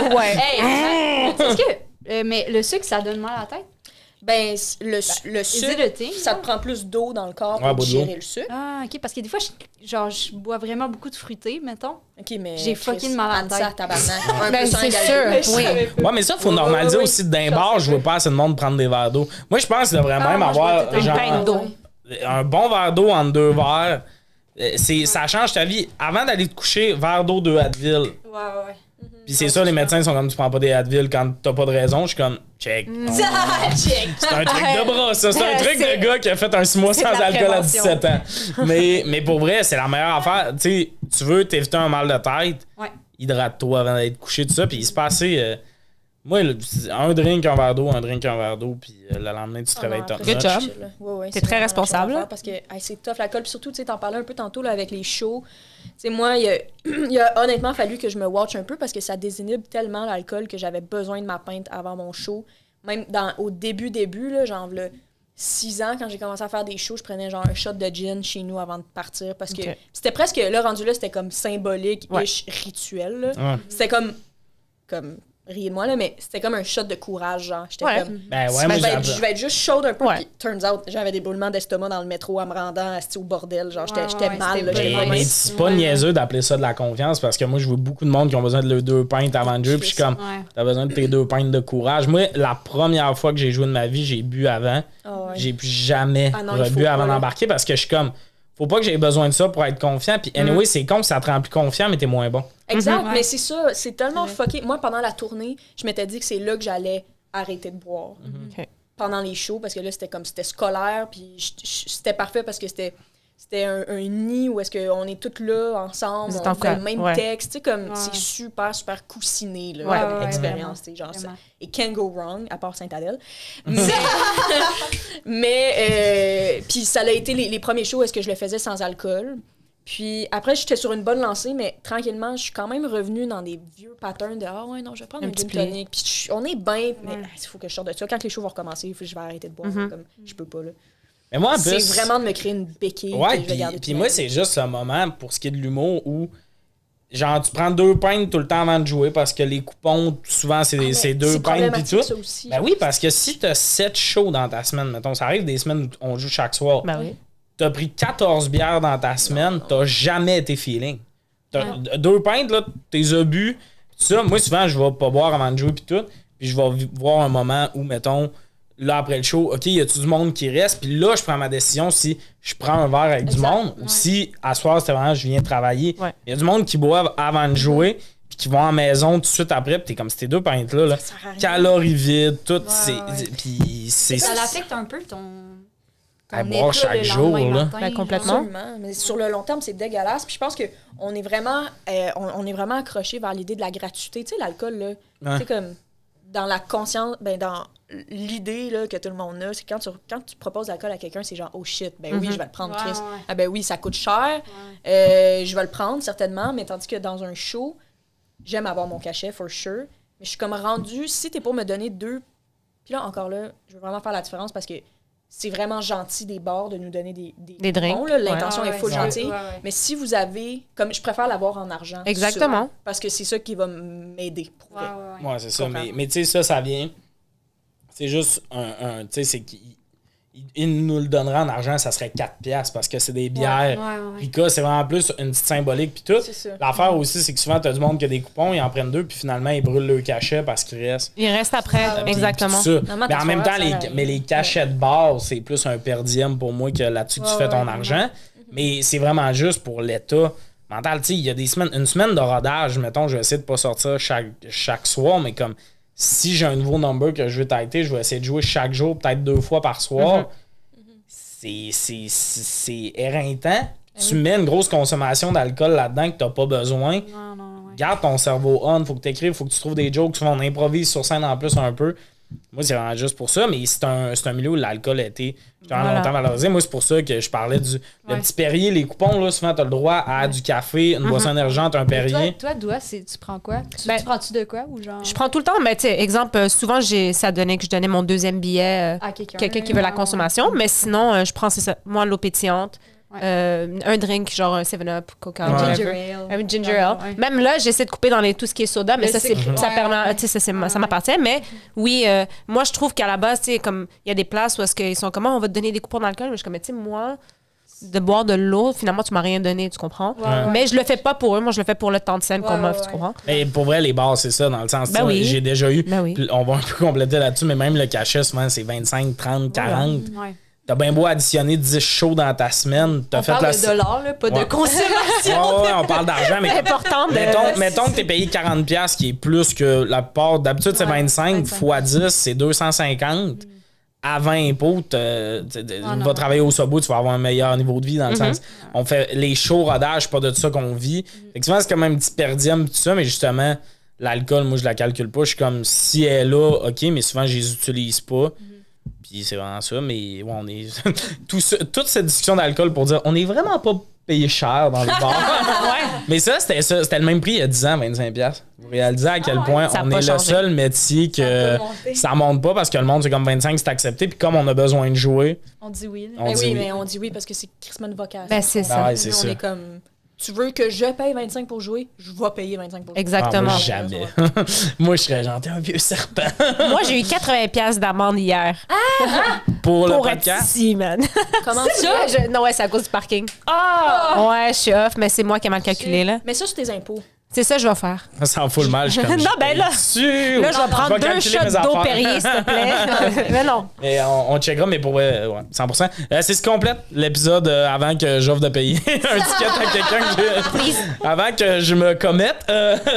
Speaker 2: Hey, est-ce que... mais le sucre, ça donne mal à la tête?
Speaker 3: Ben, le sucre, ça te prend plus d'eau dans le corps pour digérer le sucre.
Speaker 2: Ah, OK, parce que des fois, je bois vraiment beaucoup de fruité, mettons.
Speaker 3: OK, mais
Speaker 2: j'ai fucking mal à la tête.
Speaker 5: Ben, c'est sûr, oui.
Speaker 1: Ouais, mais ça, il faut normaliser aussi d'un bar. Je vois pas assez de monde prendre des verres d'eau. Moi, je pense qu'il devrait même avoir un bon verre d'eau entre 2 verres. Ça change ta vie. Avant d'aller te coucher, verre d'eau, 2 Advil.
Speaker 2: Ouais.
Speaker 1: Puis c'est ça, les médecins sont comme tu prends pas des Advil quand t'as pas de raison. Je suis comme check. C'est un truc de bras, ça. C'est un truc de gars qui a fait un 6 mois sans alcool à 17 ans. Mais pour vrai, c'est la meilleure affaire. Tu sais, tu veux t'éviter un mal de tête, hydrate-toi avant d'être couché, tout ça. Puis il se passait. Moi, un drink, un verre d'eau, puis le lendemain, tu te réveilles top notch.
Speaker 5: Good job. T'es très responsable.
Speaker 3: Parce que c'est tough l'alcool. Puis surtout, tu sais, t'en parlais un peu tantôt là, avec les shows. Tu sais, moi, il a honnêtement fallu que je me watch un peu parce que ça désinhibe tellement l'alcool que j'avais besoin de ma pinte avant mon show. Même au début, là, genre, 6 ans, quand j'ai commencé à faire des shows, je prenais genre un shot de gin chez nous avant de partir parce que c'était presque, là, rendu là, c'était comme symbolique, rituel. Là. C'était comme riez de moi, là, mais c'était comme un shot de courage, genre. J'étais comme... je vais être juste chaude un peu, puis turns out, j'avais des brûlements d'estomac dans le métro en me rendant au bordel, genre, j'étais mal, là.
Speaker 1: Mais c'est pas niaiseux d'appeler ça de la confiance, parce que moi, je vois beaucoup de monde qui ont besoin de leurs 2 pintes avant de jouer, puis je suis comme, t'as besoin de tes 2 pintes de courage. Moi, la première fois que j'ai joué de ma vie, j'ai bu avant. J'ai plus jamais rebu avant d'embarquer, parce que je suis comme... Faut pas que j'aie besoin de ça pour être confiant. Puis anyway, c'est con que ça te rend plus confiant, mais t'es moins bon.
Speaker 3: Exact, mais c'est ça. C'est tellement fucké. Moi, pendant la tournée, je m'étais dit que c'est là que j'allais arrêter de boire. Pendant les shows, parce que là, c'était scolaire. Puis c'était parfait parce que c'était un nid où est-ce qu'on est toutes là, ensemble, on fait le même texte. Tu sais, comme c'est super, super coussiné, là, l'expérience. Genre, et can't go wrong, à part Sainte-Adèle. Mais puis ça a été les premiers shows où est-ce que je le faisais sans alcool. Puis après, j'étais sur une bonne lancée, mais tranquillement, je suis quand même revenue dans des vieux patterns de « Ah ouais, non, je vais prendre une gin tonic. » Puis on est bien, mais il faut que je sorte de ça. Quand les shows vont recommencer, je vais arrêter de boire. Comme, je peux pas, là.
Speaker 1: Mais moi, en plus,
Speaker 3: c'est vraiment de me créer une béquille.
Speaker 1: Ouais, puis moi, c'est juste un moment, pour ce qui est de l'humour, où genre, tu prends 2 pintes tout le temps avant de jouer parce que les coupons, souvent, c'est 2 pintes pis tout. Ben oui, parce que si t'as 7 shows dans ta semaine, mettons, ça arrive des semaines où on joue chaque soir.
Speaker 5: Ben oui.
Speaker 1: T'as pris 14 bières dans ta semaine, t'as jamais été feeling. 2 pintes, là, t'es obus. Ça, moi, souvent, je vais pas boire avant de jouer pis tout. Puis je vais voir un moment où, mettons, là, après le show, OK, y a-tu du monde qui reste? Puis là, je prends ma décision si je prends un verre avec du monde ou si, à soir, c'était vraiment, je viens travailler. Il y a du monde qui boivent avant de jouer puis qui vont en maison tout de suite après. Puis t'es comme, ces 2 pintes-là, là, calories vides, tout. Puis c'est...
Speaker 2: Ça l'affecte un peu ton...
Speaker 1: À boire chaque jour, là.
Speaker 5: Ben, complètement.
Speaker 3: Absolument. Mais sur le long terme, c'est dégueulasse. Puis je pense qu'on est vraiment, on est vraiment accroché vers l'idée de la gratuité. Tu sais, l'alcool, là, tu sais, comme dans la conscience, ben, dans l'idée là, que tout le monde a, c'est quand tu proposes l'alcool à quelqu'un, c'est genre, oh shit, ben oui, je vais le prendre, Chris. Ah ben oui, ça coûte cher. Je vais le prendre, certainement. Mais tandis que dans un show, j'aime avoir mon cachet, for sure. Mais je suis comme rendue, si t'es pour me donner 2... Puis là, encore là, je veux vraiment faire la différence parce que c'est vraiment gentil des bars de nous donner des
Speaker 5: drinks.
Speaker 3: Bons, là. L'intention est full gentille. Mais si vous avez... Comme je préfère l'avoir en argent.
Speaker 5: Exactement.
Speaker 3: Ça, parce que c'est ça qui va m'aider.
Speaker 1: Ouais, c'est ça. Mais tu sais, ça vient... C'est juste un tu sais, c'est qu'il nous le donnerait en argent, ça serait 4$ parce que c'est des bières. Rica, c'est vraiment plus une petite symbolique puis tout. L'affaire aussi, c'est que souvent, t'as du monde qui a des coupons, ils en prennent 2 puis finalement, ils brûlent le cachet parce qu'il reste.
Speaker 5: Il reste après, exactement.
Speaker 1: Mais en même temps, les cachets de base, c'est plus un per diem pour moi que là-dessus que tu fais ton argent. Mais c'est vraiment juste pour l'État mental. Tu sais, il y a des semaines, une semaine de rodage, mettons, je vais essayer de pas sortir chaque soir, mais comme si j'ai un nouveau number que je veux têter, je vais essayer de jouer chaque jour, peut-être 2 fois par soir. C'est éreintant. Tu mets une grosse consommation d'alcool là-dedans que t'as pas besoin. Garde ton cerveau on, faut que t'écrives, faut que tu trouves des jokes, souvent on improvise sur scène en plus un peu. Moi, c'est vraiment juste pour ça, mais c'est un milieu où l'alcool a été longtemps valorisé. Moi, c'est pour ça que je parlais du le petit Perrier, les coupons, là, souvent, tu as le droit à du café, une boisson énergente, un Perrier.
Speaker 2: Toi, Doua, tu prends quoi? Tu prends-tu de quoi? Ou genre...
Speaker 5: Je prends tout le temps, mais tu sais, exemple, souvent, ça donnait que je donnais mon 2e billet à quelqu'un qui veut la consommation, mais sinon, je prends, c'est ça, moi, l'eau pétillante. Un drink, genre un 7-Up, Coca, un ginger ale. Même là, j'essaie de couper dans tout ce qui est soda, mais ça m'appartient. Mais oui, moi, je trouve qu'à la base, tu sais, comme il y a des places où est-ce qu'ils sont comment on va te donner des coupons d'alcool, mais je suis comme, tu sais, moi, de boire de l'eau, finalement, tu m'as rien donné, tu comprends? Mais je le fais pas pour eux, moi, je le fais pour le temps de scène qu'on m'offre, tu comprends?
Speaker 1: Mais pour vrai, les bars, c'est ça, dans le sens, j'ai déjà eu, on va un peu compléter là-dessus, mais même le cachet, souvent, c'est 25, 30, 40. T'as bien beau additionner 10 shows dans ta semaine.
Speaker 2: On parle de dollars, là, pas de consommation.
Speaker 1: On parle d'argent, mais
Speaker 5: important.
Speaker 1: Mettons que t'es payé 40$, qui est plus que la part. D'habitude, c'est 25 x 10, c'est 250. Avant impôt, tu vas travailler au Subway, tu vas avoir un meilleur niveau de vie dans le sens. On fait les shows rodage, pas de ça qu'on vit. Effectivement, c'est comme un petit per diem, tout ça, mais justement, l'alcool, moi, je la calcule pas. Je suis comme, si elle est là, OK, mais souvent, je les utilise pas. Puis c'est vraiment ça, mais on est. Toute cette discussion d'alcool pour dire on est vraiment pas payé cher dans les bars. Mais c'était le même prix il y a 10 ans, 25$. Vous réalisez à quel point on est le seul métier que ça monte pas parce que le monde, c'est comme 25, c'est accepté. Puis comme on a besoin de jouer.
Speaker 2: On dit oui.
Speaker 3: Mais on dit oui parce que c'est crissement de vocation.
Speaker 5: Ben, c'est ça.
Speaker 3: On est comme. Tu veux que je paye 25 pour jouer? Je vais payer 25 pour jouer.
Speaker 5: Exactement.
Speaker 1: Moi, jamais. Moi, je serais gentil un vieux serpent.
Speaker 5: Moi, j'ai eu 80$ d'amende hier.
Speaker 1: Pour le podcast?
Speaker 5: Ici, man.
Speaker 3: Comment ça?
Speaker 5: Non, c'est à cause du parking. Ouais, je suis off, mais c'est moi qui ai mal calculé, là.
Speaker 3: Mais ça, c'est tes impôts.
Speaker 5: C'est ça que je vais faire.
Speaker 1: Ça en fout le mal. Je
Speaker 5: non, ben là, je vais prendre 2 shots d'eau Perrier, s'il te plaît. Mais non.
Speaker 1: Et on checkera, mais pour 100%. C'est ce qui complète l'épisode avant que j'offre de payer un ticket à quelqu'un. Avant que je me commette.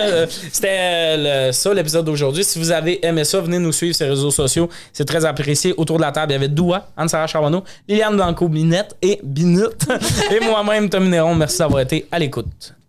Speaker 1: C'était ça l'épisode d'aujourd'hui. Si vous avez aimé ça, venez nous suivre sur les réseaux sociaux. C'est très apprécié. Autour de la table, il y avait Doua, Anne-Sara Charbonneau, Liliane Blanco-Binette et Binette. Et moi-même, Tommy Néron. Merci d'avoir été à l'écoute.